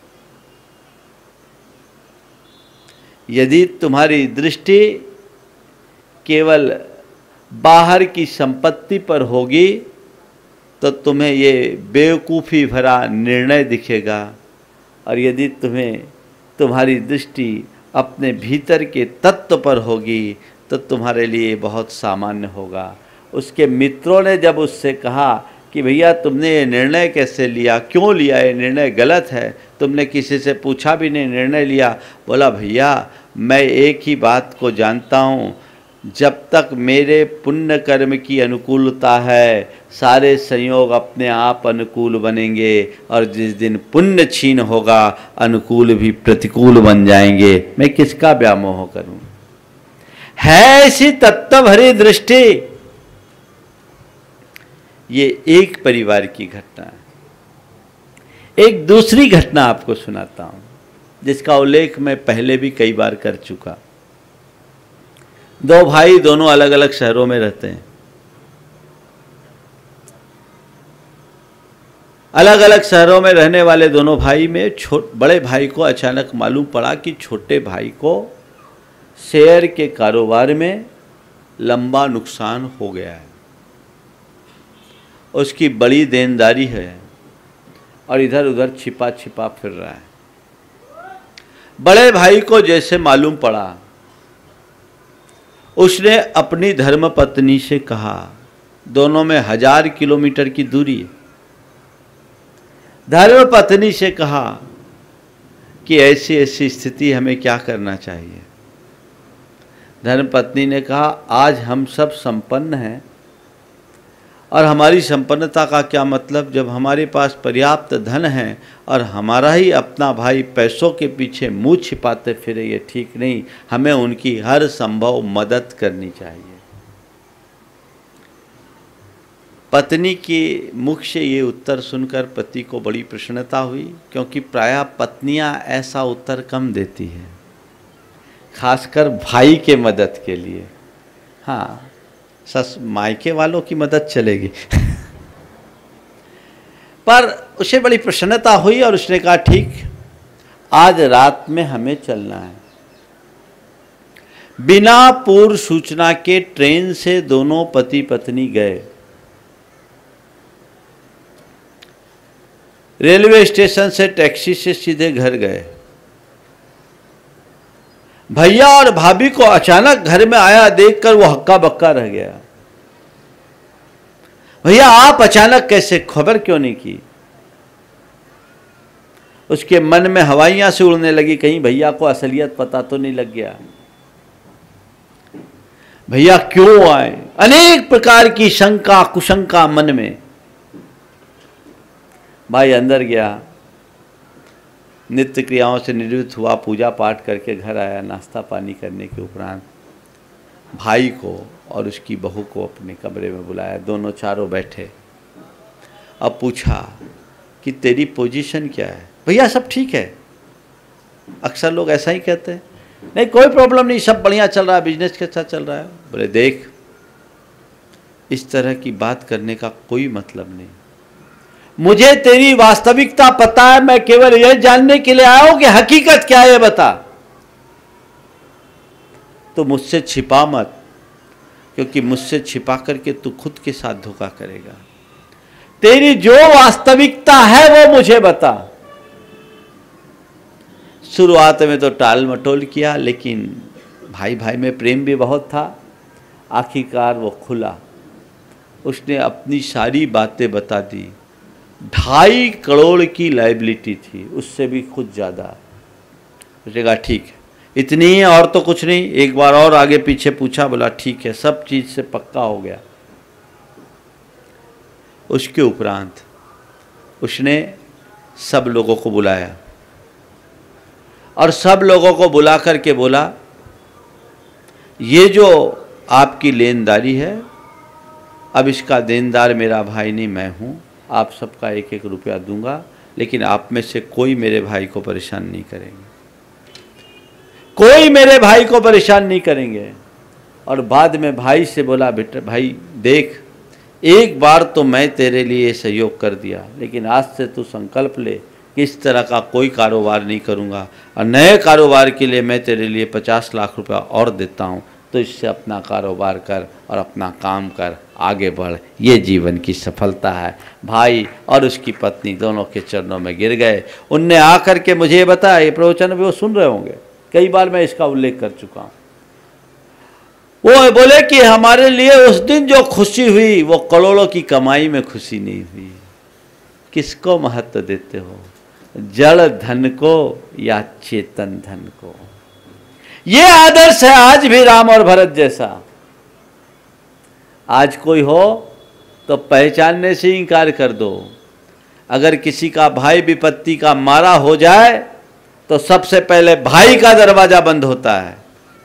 यदि तुम्हारी दृष्टि केवल बाहर की संपत्ति पर होगी तो तुम्हें ये बेवकूफ़ी भरा निर्णय दिखेगा, और यदि तुम्हारी दृष्टि अपने भीतर के तत्व पर होगी तो तुम्हारे लिए बहुत सामान्य होगा। उसके मित्रों ने जब उससे कहा कि भैया तुमने ये निर्णय कैसे लिया, क्यों लिया, ये निर्णय गलत है, तुमने किसी से पूछा भी नहीं, निर्णय लिया। बोला भैया मैं एक ही बात को जानता हूँ, जब तक मेरे पुण्य कर्म की अनुकूलता है सारे संयोग अपने आप अनुकूल बनेंगे, और जिस दिन पुण्य क्षीण होगा अनुकूल भी प्रतिकूल बन जाएंगे। मैं किसका व्यामोह करूं? है ऐसी तत्व भरी दृष्टि। ये एक परिवार की घटना है। एक दूसरी घटना आपको सुनाता हूं जिसका उल्लेख मैं पहले भी कई बार कर चुका। दो भाई दोनों अलग अलग शहरों में रहते हैं। अलग अलग शहरों में रहने वाले दोनों भाई में बड़े भाई को अचानक मालूम पड़ा कि छोटे भाई को शेयर के कारोबार में लंबा नुकसान हो गया है, उसकी बड़ी देनदारी है और इधर उधर छिपा छिपा फिर रहा है। बड़े भाई को जैसे मालूम पड़ा उसने अपनी धर्मपत्नी से कहा, दोनों में 1000 किलोमीटर की दूरी है। धर्मपत्नी से कहा कि ऐसी ऐसी स्थिति हमें क्या करना चाहिए। धर्मपत्नी ने कहा आज हम सब संपन्न हैं, और हमारी संपन्नता का क्या मतलब जब हमारे पास पर्याप्त धन है और हमारा ही अपना भाई पैसों के पीछे मुंह छिपाते फिरे, ये ठीक नहीं। हमें उनकी हर संभव मदद करनी चाहिए। पत्नी के मुख से ये उत्तर सुनकर पति को बड़ी प्रसन्नता हुई, क्योंकि प्रायः पत्नियां ऐसा उत्तर कम देती है, खासकर भाई के मदद के लिए। हाँ, सस मायके वालों की मदद चलेगी पर उसे बड़ी प्रसन्नता हुई और उसने कहा ठीक, आज रात में हमें चलना है। बिना पूर्व सूचना के ट्रेन से दोनों पति पत्नी गए। रेलवे स्टेशन से टैक्सी से सीधे घर गए। भैया और भाभी को अचानक घर में आया देखकर वो हक्का बक्का रह गया। भैया आप अचानक कैसे, खबर क्यों नहीं की? उसके मन में हवाइयां से उड़ने लगी, कहीं भैया को असलियत पता तो नहीं लग गया। भैया क्यों आए, अनेक प्रकार की शंका कुशंका मन में। भाई अंदर गया, नित्य क्रियाओं से निवृत्त हुआ, पूजा पाठ करके घर आया। नाश्ता पानी करने के उपरांत भाई को और उसकी बहू को अपने कमरे में बुलाया। दोनों चारों बैठे। अब पूछा कि तेरी पोजीशन क्या है? भैया सब ठीक है। अक्सर लोग ऐसा ही कहते हैं, नहीं कोई प्रॉब्लम नहीं, सब बढ़िया चल रहा है, बिजनेस कैसा चल रहा है। बोले देख, इस तरह की बात करने का कोई मतलब नहीं। मुझे तेरी वास्तविकता पता है, मैं केवल यह जानने के लिए आया हूं कि हकीकत क्या है बता। तो मुझसे छिपा मत, क्योंकि मुझसे छिपा करके तू खुद के साथ धोखा करेगा। तेरी जो वास्तविकता है वो मुझे बता। शुरुआत में तो टाल मटोल किया, लेकिन भाई भाई में प्रेम भी बहुत था। आखिरकार वो खुला, उसने अपनी सारी बातें बता दी। 2.5 करोड़ की लायबिलिटी थी, उससे भी कुछ ज़्यादा। उसने कहा ठीक है, इतनी ही है और तो कुछ नहीं। एक बार और आगे पीछे पूछा, बोला ठीक है, सब चीज़ से पक्का हो गया। उसके उपरांत उसने सब लोगों को बुलाया और सब लोगों को बुला करके बोला, ये जो आपकी लेनदारी है, अब इसका देनदार मेरा भाई नहीं मैं हूँ। आप सबका 1-1 रुपया दूंगा, लेकिन आप में से कोई मेरे भाई को परेशान नहीं करेंगे, कोई मेरे भाई को परेशान नहीं करेंगे। और बाद में भाई से बोला, बेटा भाई देख, एक बार तो मैं तेरे लिए सहयोग कर दिया, लेकिन आज से तू संकल्प ले कि इस तरह का कोई कारोबार नहीं करूँगा, और नए कारोबार के लिए मैं तेरे लिए 50 लाख रुपया और देता हूँ। तो इससे अपना कारोबार कर और अपना काम कर, आगे बढ़, ये जीवन की सफलता है। भाई और उसकी पत्नी दोनों के चरणों में गिर गए। उनने आकर के मुझे बताया, ये प्रवचन भी वो सुन रहे होंगे, कई बार मैं इसका उल्लेख कर चुका हूँ। वो बोले कि हमारे लिए उस दिन जो खुशी हुई वो करोड़ों की कमाई में खुशी नहीं हुई। किसको महत्व देते हो, जड़ धन को या चेतन धन को? ये आदर्श है आज भी राम और भरत जैसा। आज कोई हो तो पहचानने से इनकार कर दो। अगर किसी का भाई विपत्ति का मारा हो जाए तो सबसे पहले भाई का दरवाजा बंद होता है।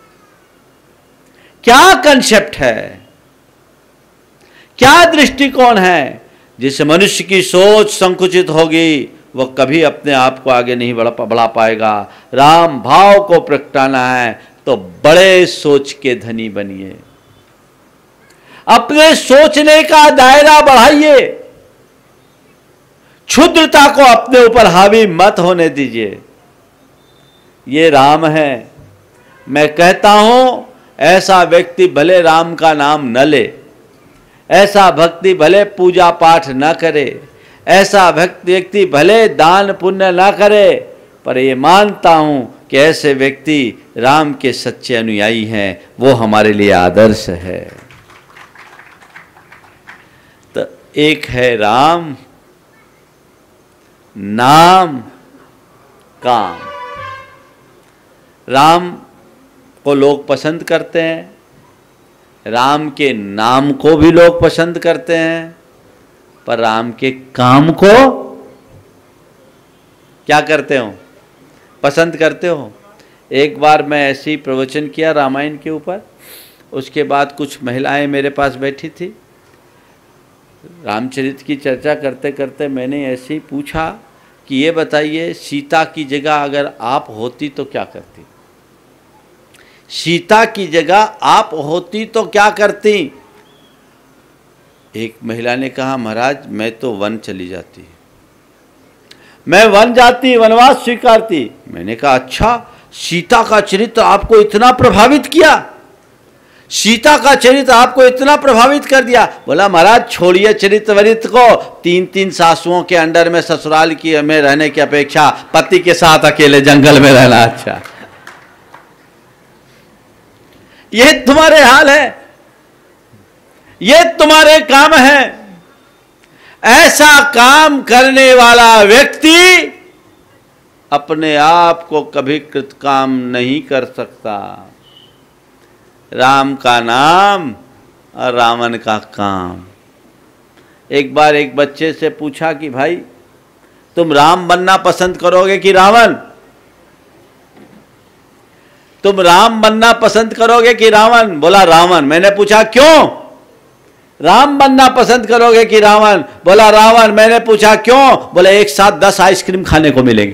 क्या कंसेप्ट है, क्या दृष्टिकोण है? जिस मनुष्य की सोच संकुचित होगी वह कभी अपने आप को आगे नहीं बढ़ा पाएगा। राम भाव को प्रगटाना है तो बड़े सोच के धनी बनिए, अपने सोचने का दायरा बढ़ाइए, क्षुद्रता को अपने ऊपर हावी मत होने दीजिए। ये राम है। मैं कहता हूं, ऐसा व्यक्ति भले राम का नाम न ले, ऐसा भक्ति भले पूजा पाठ न करे, ऐसा व्यक्ति भले दान पुण्य न करे, पर ये मानता हूं कि ऐसे व्यक्ति राम के सच्चे अनुयायी हैं, वो हमारे लिए आदर्श है। तो एक है राम, नाम, काम। राम को लोग पसंद करते हैं, राम के नाम को भी लोग पसंद करते हैं, पर राम के काम को क्या करते हो, पसंद करते हो? एक बार मैं ऐसे ही प्रवचन किया रामायण के ऊपर, उसके बाद कुछ महिलाएं मेरे पास बैठी थी। रामचरित की चर्चा करते करते मैंने ऐसे ही पूछा कि ये बताइए, सीता की जगह अगर आप होती तो क्या करती? सीता की जगह आप होती तो क्या करती? एक महिला ने कहा, महाराज मैं तो वन चली जाती, मैं वन जाती, वनवास स्वीकारती। मैंने कहा अच्छा, सीता का चरित्र आपको इतना प्रभावित किया, सीता का चरित्र आपको इतना प्रभावित कर दिया? बोला महाराज छोड़िए चरित्र वरित्र को, 3-3 सासुओं के अंडर में ससुराल की में रहने की अपेक्षा पति के साथ अकेले जंगल में रहना अच्छा। ये तुम्हारे हाल है, ये तुम्हारे काम है। ऐसा काम करने वाला व्यक्ति अपने आप को कभी कृतकाम नहीं कर सकता। राम का नाम और रावण का काम। एक बार एक बच्चे से पूछा कि भाई तुम राम बनना पसंद करोगे कि रावण? तुम राम बनना पसंद करोगे कि रावण? बोला रावण। मैंने पूछा क्यों? राम बनना पसंद करोगे कि रावण? बोला रावण। मैंने पूछा क्यों? बोले एक साथ 10 आइसक्रीम खाने को मिलेंगे।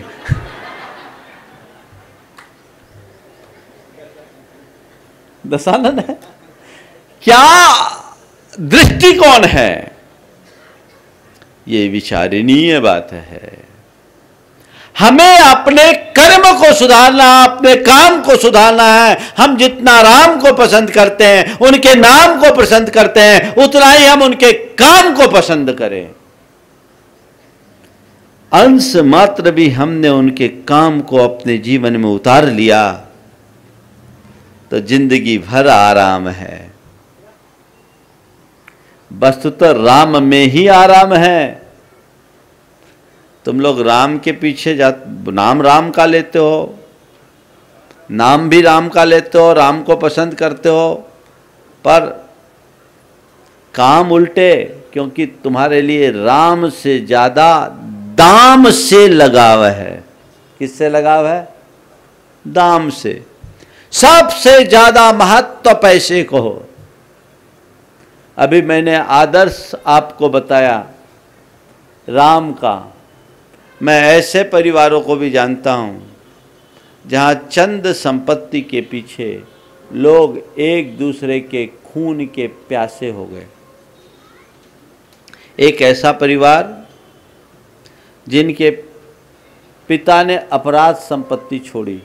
दशानन है। क्या दृष्टिकोण है? ये विचारणीय बात है। हमें अपने कर्म को सुधारना, अपने काम को सुधारना है। हम जितना राम को पसंद करते हैं, उनके नाम को पसंद करते हैं, उतना ही हम उनके काम को पसंद करें। अंश मात्र भी हमने उनके काम को अपने जीवन में उतार लिया तो जिंदगी भर आराम है। वस्तुतः राम में ही आराम है। तुम लोग राम के पीछे नाम राम का लेते हो, नाम भी राम का लेते हो, राम को पसंद करते हो, पर काम उल्टे, क्योंकि तुम्हारे लिए राम से ज्यादा दाम से लगाव है। किससे लगाव है? दाम से। सबसे ज्यादा महत्व पैसे को हो। अभी मैंने आदर्श आपको बताया राम का। मैं ऐसे परिवारों को भी जानता हूं जहां चंद संपत्ति के पीछे लोग एक दूसरे के खून के प्यासे हो गए। एक ऐसा परिवार जिनके पिता ने अपराध संपत्ति छोड़ी,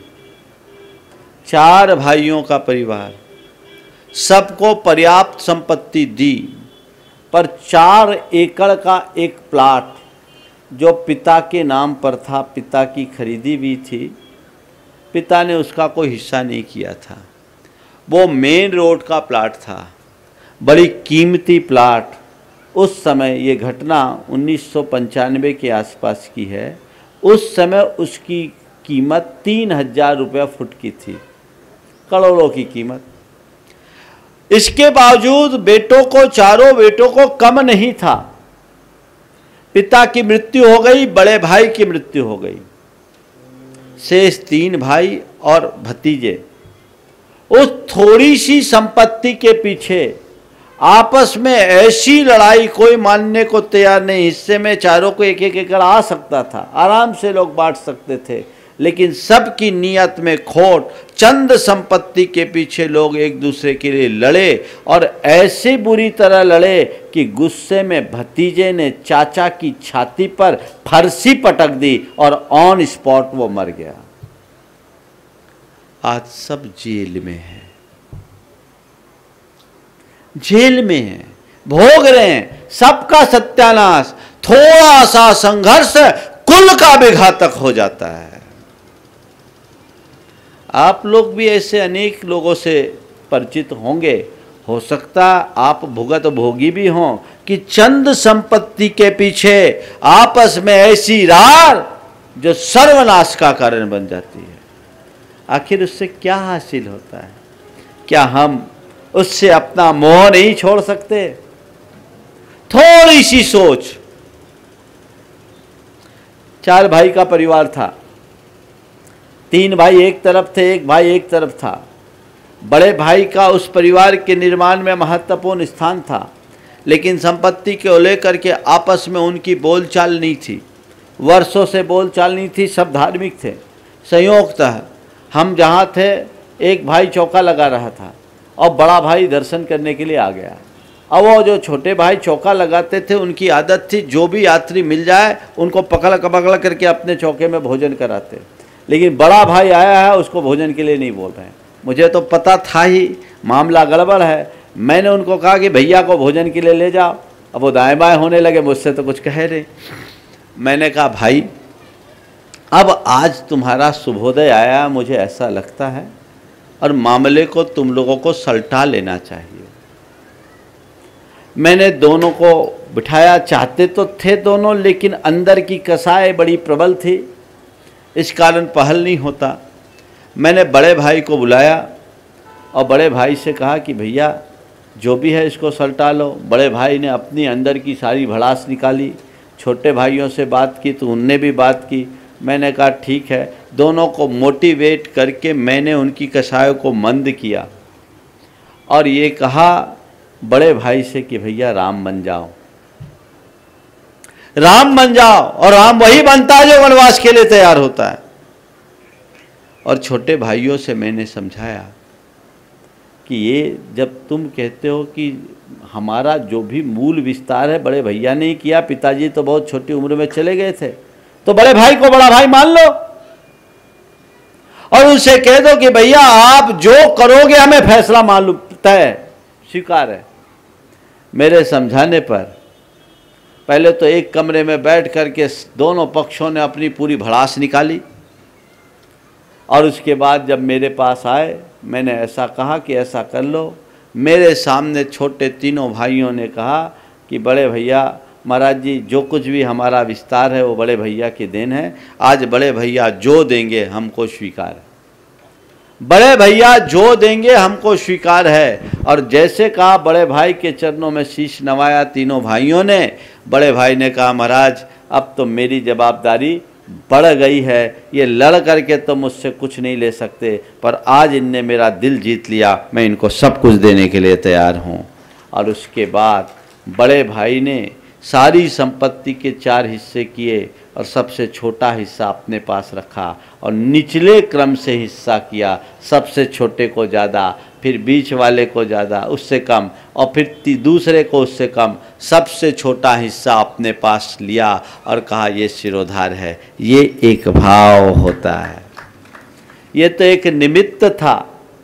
4 भाइयों का परिवार, सबको पर्याप्त संपत्ति दी, पर 4 एकड़ का एक प्लाट जो पिता के नाम पर था, पिता की खरीदी भी थी, पिता ने उसका कोई हिस्सा नहीं किया था। वो मेन रोड का प्लाट था, बड़ी कीमती प्लाट। उस समय ये घटना 1995 के आसपास की है। उस समय उसकी कीमत 3000 रुपये फुट की थी, करोड़ों की कीमत। इसके बावजूद बेटों को, 4 बेटों को कम नहीं था। पिता की मृत्यु हो गई, बड़े भाई की मृत्यु हो गई, शेष 3 भाई और भतीजे। उस थोड़ी सी संपत्ति के पीछे आपस में ऐसी लड़ाई, कोई मानने को तैयार नहीं। हिस्से में चारों को 1-1 एकड़ आ सकता था, आराम से लोग बांट सकते थे, लेकिन सबकी नीयत में खोट। चंद संपत्ति के पीछे लोग एक दूसरे के लिए लड़े, और ऐसे बुरी तरह लड़े कि गुस्से में भतीजे ने चाचा की छाती पर फरसी पटक दी और ऑन स्पॉट वो मर गया। आज सब जेल में है, जेल में है, भोग रहे हैं सबका सत्यानाश। थोड़ा सा संघर्ष कुल का भी घातक हो जाता है। आप लोग भी ऐसे अनेक लोगों से परिचित होंगे। हो सकता आप भुगत भोगी भी हों कि चंद संपत्ति के पीछे आपस में ऐसी रार जो सर्वनाश का कारण बन जाती है। आखिर उससे क्या हासिल होता है? क्या हम उससे अपना मोह नहीं छोड़ सकते? थोड़ी सी सोच। 4 भाई का परिवार था, 3 भाई एक तरफ थे, 1 भाई एक तरफ था। बड़े भाई का उस परिवार के निर्माण में महत्वपूर्ण स्थान था, लेकिन संपत्ति को लेकर के आपस में उनकी बोलचाल नहीं थी। वर्षों से बोलचाल नहीं थी, सब धार्मिक थे। संयोगतः हम जहाँ थे, एक भाई चौका लगा रहा था और बड़ा भाई दर्शन करने के लिए आ गया। अब वो जो छोटे भाई चौका लगाते थे, उनकी आदत थी जो भी यात्री मिल जाए उनको पकड़ करके अपने चौके में भोजन कराते। लेकिन बड़ा भाई आया है, उसको भोजन के लिए नहीं बोल रहे हैं। मुझे तो पता था ही मामला गड़बड़ है। मैंने उनको कहा कि भैया को भोजन के लिए ले जाओ। अब वो दाएं बाएं होने लगे, मुझसे तो कुछ कह रहे। मैंने कहा भाई, अब आज तुम्हारा शुभोदय आया, मुझे ऐसा लगता है, और मामले को तुम लोगों को सलटा लेना चाहिए। मैंने दोनों को बिठाया। चाहते तो थे दोनों, लेकिन अंदर की कसाई बड़ी प्रबल थी, इस कारण पहल नहीं होता। मैंने बड़े भाई को बुलाया और बड़े भाई से कहा कि भैया जो भी है इसको सलटा लो। बड़े भाई ने अपनी अंदर की सारी भड़ास निकाली। छोटे भाइयों से बात की तो उनने भी बात की। मैंने कहा ठीक है। दोनों को मोटिवेट करके मैंने उनकी कसायों को मंद किया और ये कहा बड़े भाई से कि भैया राम बन जाओ, राम बन जाओ। और राम वही बनता है जो वनवास के लिए तैयार होता है। और छोटे भाइयों से मैंने समझाया कि ये जब तुम कहते हो कि हमारा जो भी मूल विस्तार है बड़े भैया ने ही किया, पिताजी तो बहुत छोटी उम्र में चले गए थे, तो बड़े भाई को बड़ा भाई मान लो और उनसे कह दो कि भैया आप जो करोगे हमें फैसला मालूम तय स्वीकार है। मेरे समझाने पर पहले तो एक कमरे में बैठ करके दोनों पक्षों ने अपनी पूरी भड़ास निकाली और उसके बाद जब मेरे पास आए मैंने ऐसा कहा कि ऐसा कर लो। मेरे सामने छोटे तीनों भाइयों ने कहा कि बड़े भैया महाराज जी जो कुछ भी हमारा विस्तार है वो बड़े भैया की देन है, आज बड़े भैया जो देंगे हमको स्वीकार है, बड़े भैया जो देंगे हमको स्वीकार है। और जैसे कहा बड़े भाई के चरणों में शीश नवाया तीनों भाइयों ने। बड़े भाई ने कहा महाराज अब तो मेरी जवाबदारी बढ़ गई है, ये लड़ करके तो मुझसे कुछ नहीं ले सकते, पर आज इनने मेरा दिल जीत लिया, मैं इनको सब कुछ देने के लिए तैयार हूँ। और उसके बाद बड़े भाई ने सारी संपत्ति के 4 हिस्से किए और सबसे छोटा हिस्सा अपने पास रखा और निचले क्रम से हिस्सा किया, सबसे छोटे को ज़्यादा, फिर बीच वाले को ज़्यादा, उससे कम, और फिर दूसरे को उससे कम, सबसे छोटा हिस्सा अपने पास लिया और कहा ये शिरोधार है। ये एक भाव होता है। ये तो एक निमित्त था,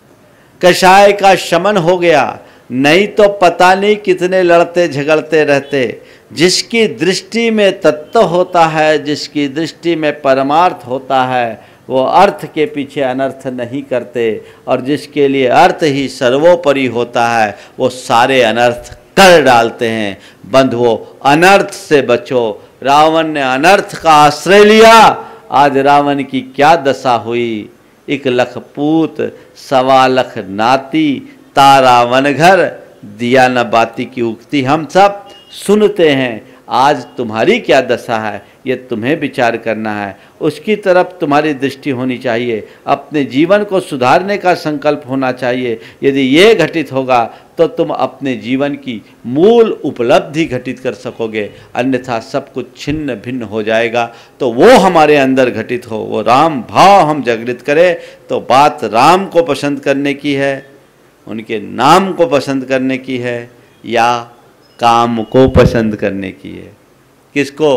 कषाय का शमन हो गया, नहीं तो पता नहीं कितने लड़ते झगड़ते रहते। जिसकी दृष्टि में तत्व होता है, जिसकी दृष्टि में परमार्थ होता है, वो अर्थ के पीछे अनर्थ नहीं करते, और जिसके लिए अर्थ ही सर्वोपरि होता है वो सारे अनर्थ कर डालते हैं। बंधुओं अनर्थ से बचो। रावण ने अनर्थ का आश्रय लिया, आज रावण की क्या दशा हुई। 1 लख पूत 1.25 लाख नाती, तारा वन घर दिया न बाती की उक्ति हम सब सुनते हैं। आज तुम्हारी क्या दशा है ये तुम्हें विचार करना है, उसकी तरफ तुम्हारी दृष्टि होनी चाहिए, अपने जीवन को सुधारने का संकल्प होना चाहिए। यदि ये घटित होगा तो तुम अपने जीवन की मूल उपलब्धि घटित कर सकोगे, अन्यथा सब कुछ छिन्न भिन्न हो जाएगा। तो वो हमारे अंदर घटित हो, वो राम भाव हम जागृत करें। तो बात राम को पसंद करने की है, उनके नाम को पसंद करने की है, या काम को पसंद करने की है। किसको?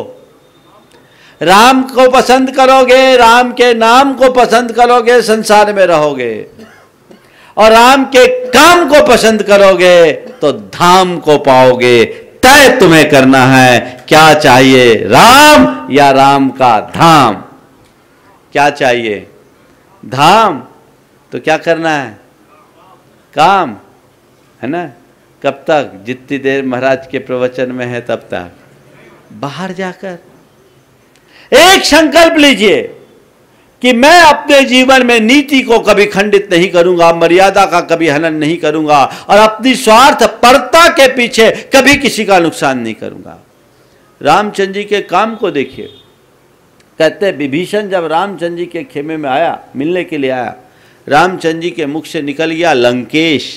राम को पसंद करोगे, राम के नाम को पसंद करोगे, संसार में रहोगे, और राम के काम को पसंद करोगे तो धाम को पाओगे। तय तुम्हें करना है क्या चाहिए, राम या राम का धाम। क्या चाहिए? धाम। तो क्या करना है? काम, है ना। कब तक? जितनी देर महाराज के प्रवचन में है तब तक। बाहर जाकर एक संकल्प लीजिए कि मैं अपने जीवन में नीति को कभी खंडित नहीं करूंगा, मर्यादा का कभी हनन नहीं करूंगा, और अपनी स्वार्थ परता के पीछे कभी किसी का नुकसान नहीं करूंगा। रामचंद्र जी के काम को देखिए। कहते विभीषण जब रामचंद्र जी के खेमे में आया, मिलने के लिए आया, रामचंद्र जी के मुख से निकल गया लंकेश।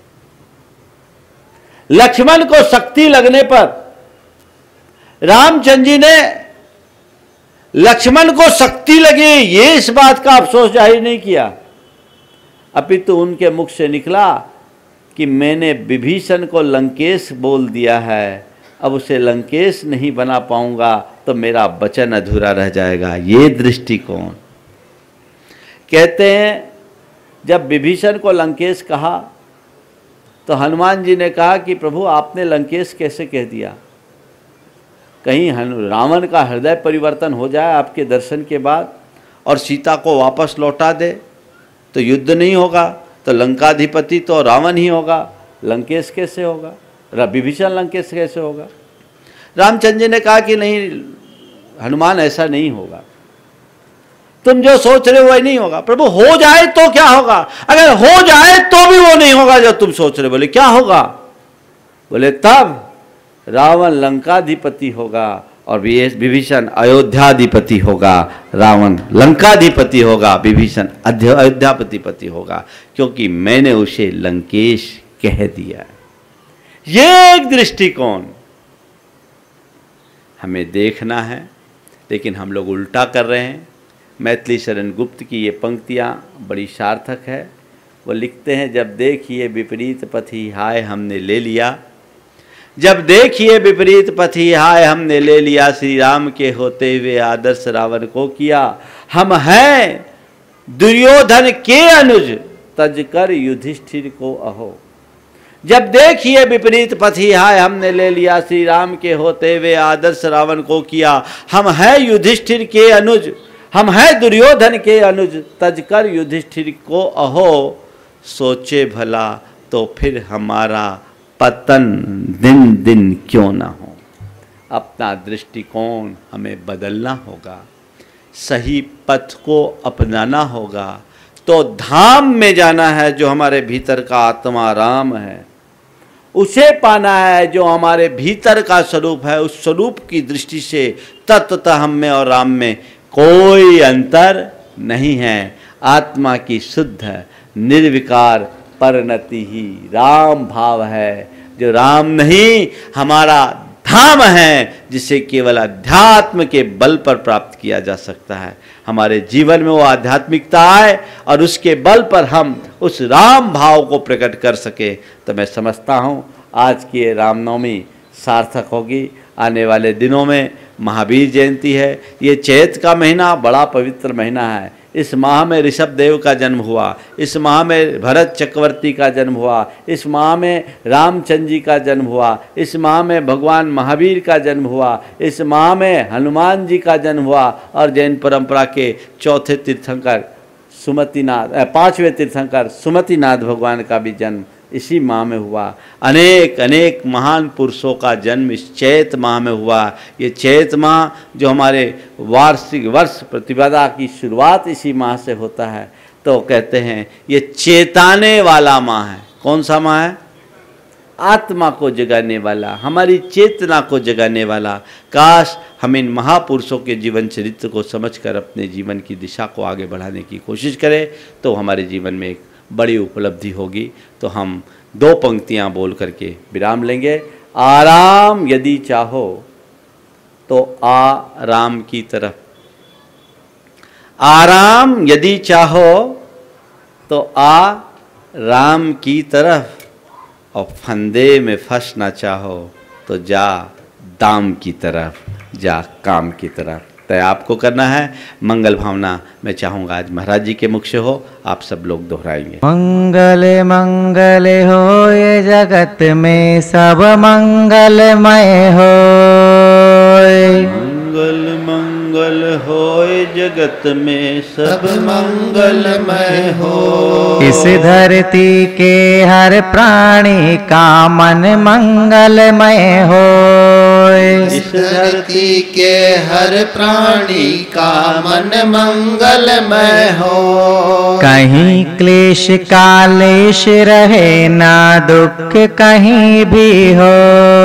लक्ष्मण को शक्ति लगने पर रामचंद्र जी ने लक्ष्मण को शक्ति लगी ये इस बात का अफसोस जाहिर नहीं किया, अपितु उनके मुख से निकला कि मैंने विभीषण को लंकेश बोल दिया है, अब उसे लंकेश नहीं बना पाऊंगा तो मेरा वचन अधूरा रह जाएगा। ये दृष्टिकोण। कहते हैं जब विभीषण को लंकेश कहा तो हनुमान जी ने कहा कि प्रभु आपने लंकेश कैसे कह दिया, कहीं रावण का हृदय परिवर्तन हो जाए आपके दर्शन के बाद और सीता को वापस लौटा दे तो युद्ध नहीं होगा, तो लंकाधिपति तो रावण ही होगा, लंकेश कैसे होगा, विभीषण लंकेश कैसे होगा। रामचंद्र जी ने कहा कि नहीं हनुमान ऐसा नहीं होगा, तुम जो सोच रहे हो वही नहीं होगा। प्रभु हो जाए तो क्या होगा, अगर हो जाए तो भी वो नहीं होगा जो तुम सोच रहे। बोले क्या होगा? बोले तब रावण लंकाधिपति होगा और विभीषण अयोध्याधिपति होगा। रावण लंकाधिपति होगा, विभीषण अयोध्यापति होगा, क्योंकि मैंने उसे लंकेश कह दिया। ये एक दृष्टिकोण हमें देखना है, लेकिन हम लोग उल्टा कर रहे हैं। मैथिली शरण गुप्त की ये पंक्तियाँ बड़ी सार्थक है। वो लिखते हैं जब देखिए विपरीत पथी हाय हमने ले लिया, जब देखिए विपरीत पथी, हाय हमने ले लिया श्री राम के होते हुए आदर्श रावण को किया। हम हैं दुर्योधन के अनुज, तजकर युधिष्ठिर को अहो। जब देखिए विपरीत पथी, हाय हमने ले लिया श्री राम के होते हुए आदर्श रावण को किया। हम हैं युधिष्ठिर के अनुज, हम हैं दुर्योधन के अनुज, तजकर युधिष्ठिर को अहो। सोचे भला तो फिर हमारा पतन दिन दिन क्यों ना हो। अपना दृष्टिकोण हमें बदलना होगा, सही पथ को अपनाना होगा, तो धाम में जाना है जो हमारे भीतर का आत्मा राम है, उसे पाना है जो हमारे भीतर का स्वरूप है। उस स्वरूप की दृष्टि से तत्वतः हम में और राम में कोई अंतर नहीं है। आत्मा की शुद्ध निर्विकार परिणति ही राम भाव है, जो राम नहीं हमारा धाम है, जिसे केवल अध्यात्म के बल पर प्राप्त किया जा सकता है। हमारे जीवन में वो आध्यात्मिकता आए और उसके बल पर हम उस राम भाव को प्रकट कर सके, तो मैं समझता हूँ आज की ये रामनवमी सार्थक होगी। आने वाले दिनों में महावीर जयंती है। ये चैत का महीना बड़ा पवित्र महीना है। इस माह में ऋषभ देव का जन्म हुआ, इस माह में भरत चक्रवर्ती का जन्म हुआ, इस माह में रामचंद्र जी का जन्म हुआ, इस माह में भगवान महावीर का जन्म हुआ, इस माह में हनुमान जी का जन्म हुआ, और जैन परंपरा के चौथे तीर्थंकर सुमतिनाथ, पांचवें तीर्थंकर सुमतिनाथ भगवान का भी जन्म इसी माह में हुआ। अनेक अनेक महान पुरुषों का जन्म इस चैत माह में हुआ। ये चैत माह जो हमारे वार्षिक वर्ष प्रतिपदा की शुरुआत इसी माह से होता है, तो कहते हैं ये चेताने वाला माह है। कौन सा माह है? आत्मा को जगाने वाला, हमारी चेतना को जगाने वाला। काश हम इन महापुरुषों के जीवन चरित्र को समझकर अपने जीवन की दिशा को आगे बढ़ाने की कोशिश करें, तो हमारे जीवन में एक बड़ी उपलब्धि होगी। तो हम दो पंक्तियां बोल करके विराम लेंगे। आराम यदि चाहो तो आ राम की तरफ, आराम यदि चाहो तो आ राम की तरफ, और फंदे में फंसना चाहो तो जा दाम की तरफ, जा काम की तरफ। तय आपको करना है। मंगल भावना मैं चाहूँगा आज महाराज जी के मुख से हो, आप सब लोग दोहराएंगे। मंगल मंगल हो ये जगत में सब मंगलमय हो। मंगल मंगल होए जगत में सब मंगलमय हो। इस धरती के हर प्राणी का मन मंगलमय हो। इस धरती के हर प्राणी का मन मंगलमय हो। कहीं क्लेश कालेश रहे ना दुख कहीं भी हो।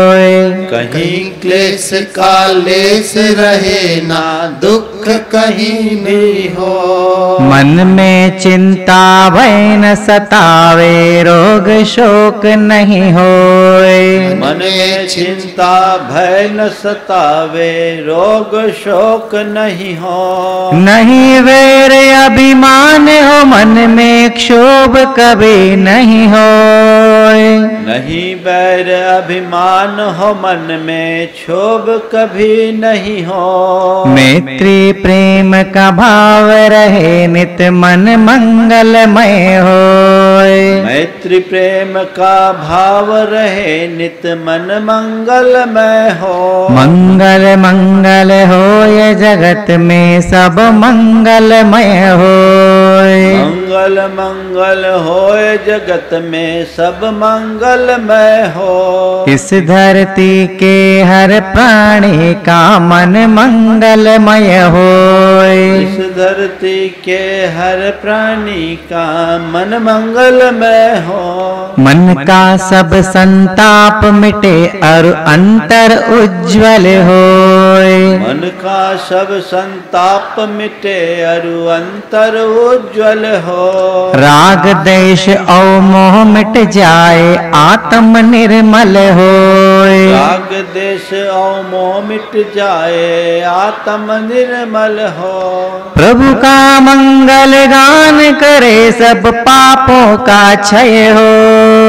कहीं क्लेश कालेश रहे ना दुख कहीं भी हो। मन में चिंता भय न सतावे रोग शोक नहीं होए। मन में चिंता भय न सतावे रोग शोक नहीं हो। नहीं वैर अभिमान हो मन में क्षोभ कभी नहीं होए। नहीं बैर अभिमान हो मन में क्षोभ कभी नहीं हो। मैत्री प्रेम का भाव रहे नित मन मंगलमय होए। मैत्री प्रेम का भाव रहे नित मन मंगलमय हो। मंगल मंगल हो ये जगत में सब मंगलमय होए। मंगल मंगल होए जगत में सब मंगलमय हो। इस धरती के हर प्राणी का मन मंगलमय होए। इस धरती के हर प्राणी का मन मंगलमय हो। मन का सब संताप मिटे और अंतर उज्ज्वल होए। मन का सब संताप मिटे अरु अंतर उज्ज्वल हो। राग देश और मोह मिट जाए आत्म निर्मल होए। राग देश और मोह मिट जाए आत्म निर्मल हो। प्रभु का मंगल गान करे सब पापों का क्षय होए।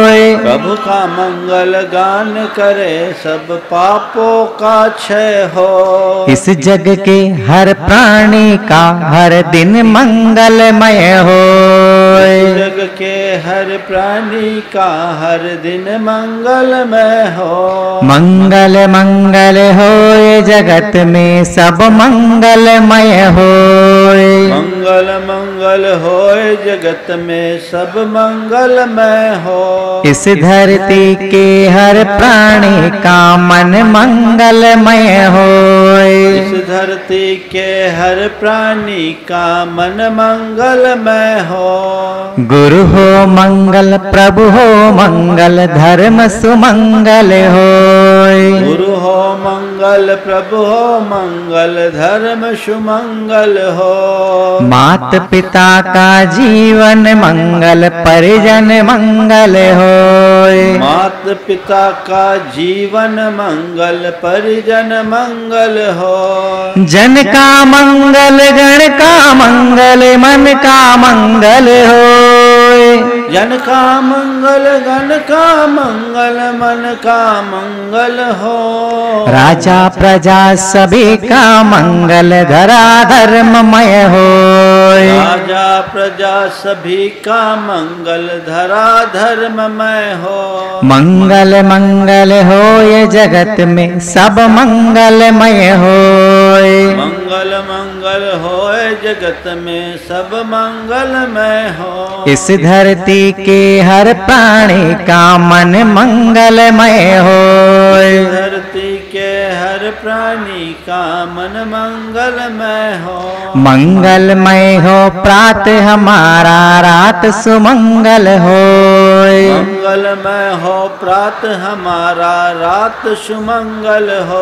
प्रभु का मंगल गान करे सब पापों का क्षय हो। इस जग के हर प्राणी का हर दिन मंगलमय हो। इस जग के हर प्राणी का हर दिन मंगलमय हो। मंगल मंगल होए जगत में सब मंगलमय होए। मंगल मंगल होए जगत में सब मंगलमय हो। इस धरती के हर प्राणी का मन मंगलमय होए। इस धरती के हर प्राणी का मन मंगलमय हो। गुरु हो मंगल प्रभु हो मंगल धर्म सुमंगल होए। गुरु हो मंगल प्रभु हो मंगल धर्म सुमंगल हो। मात पिता का जीवन मंगल परिजन मंगल होए। मात पिता का जीवन मंगल परिजन मंगल हो। जन का मंगल गण का मंगल मन का मंगल होए। जन का मंगल गण का मंगल मन का मंगल हो। राजा प्रजा सभी का मंगल धरा धर्ममय होए। राजा प्रजा सभी का मंगल धरा धर्ममय हो। मंगल मंगल होए जगत में सब मंगलमय होए। मंगल मंगल होए जगत में सब मंगलमय हो। इस धरती के हर प्राणी का मन मंगलमय होए। धरती के हर प्राणी का मन मंगलमय हो। मंगलमय हो प्रात हमारा रात सुमंगल होए। मंगलमय हो प्रात हमारा रात सुमंगल हो।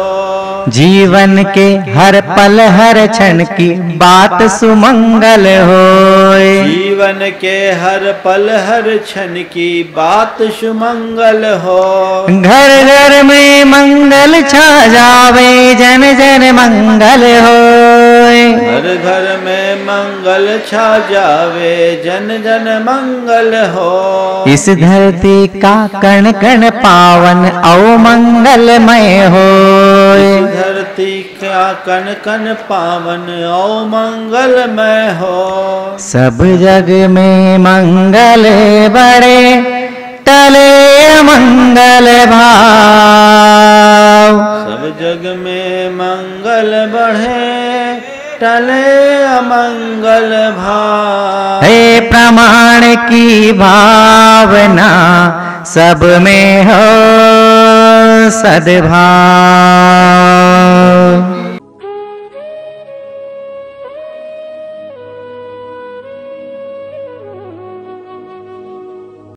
जीवन के हर पल हर क्षण की बात सुमंगल होए। जीवन के हर पल हर क्षण की बात सुमंगल हो। घर घर में मंगल छा जावे जन जन मंगल होए। घर घर में मंगल छा जावे जन जन मंगल हो। इस धरती का कण कण पावन औ मंगलमय होए। इस धरती का कण कण पावन औ मंगलमय हो। सब जग में मंगल बड़े टले मंगल भाव। सब जग में मंगल बढ़े टले अमंगल भाव। हे प्रमाण की भावना सब में हो सद्भाव।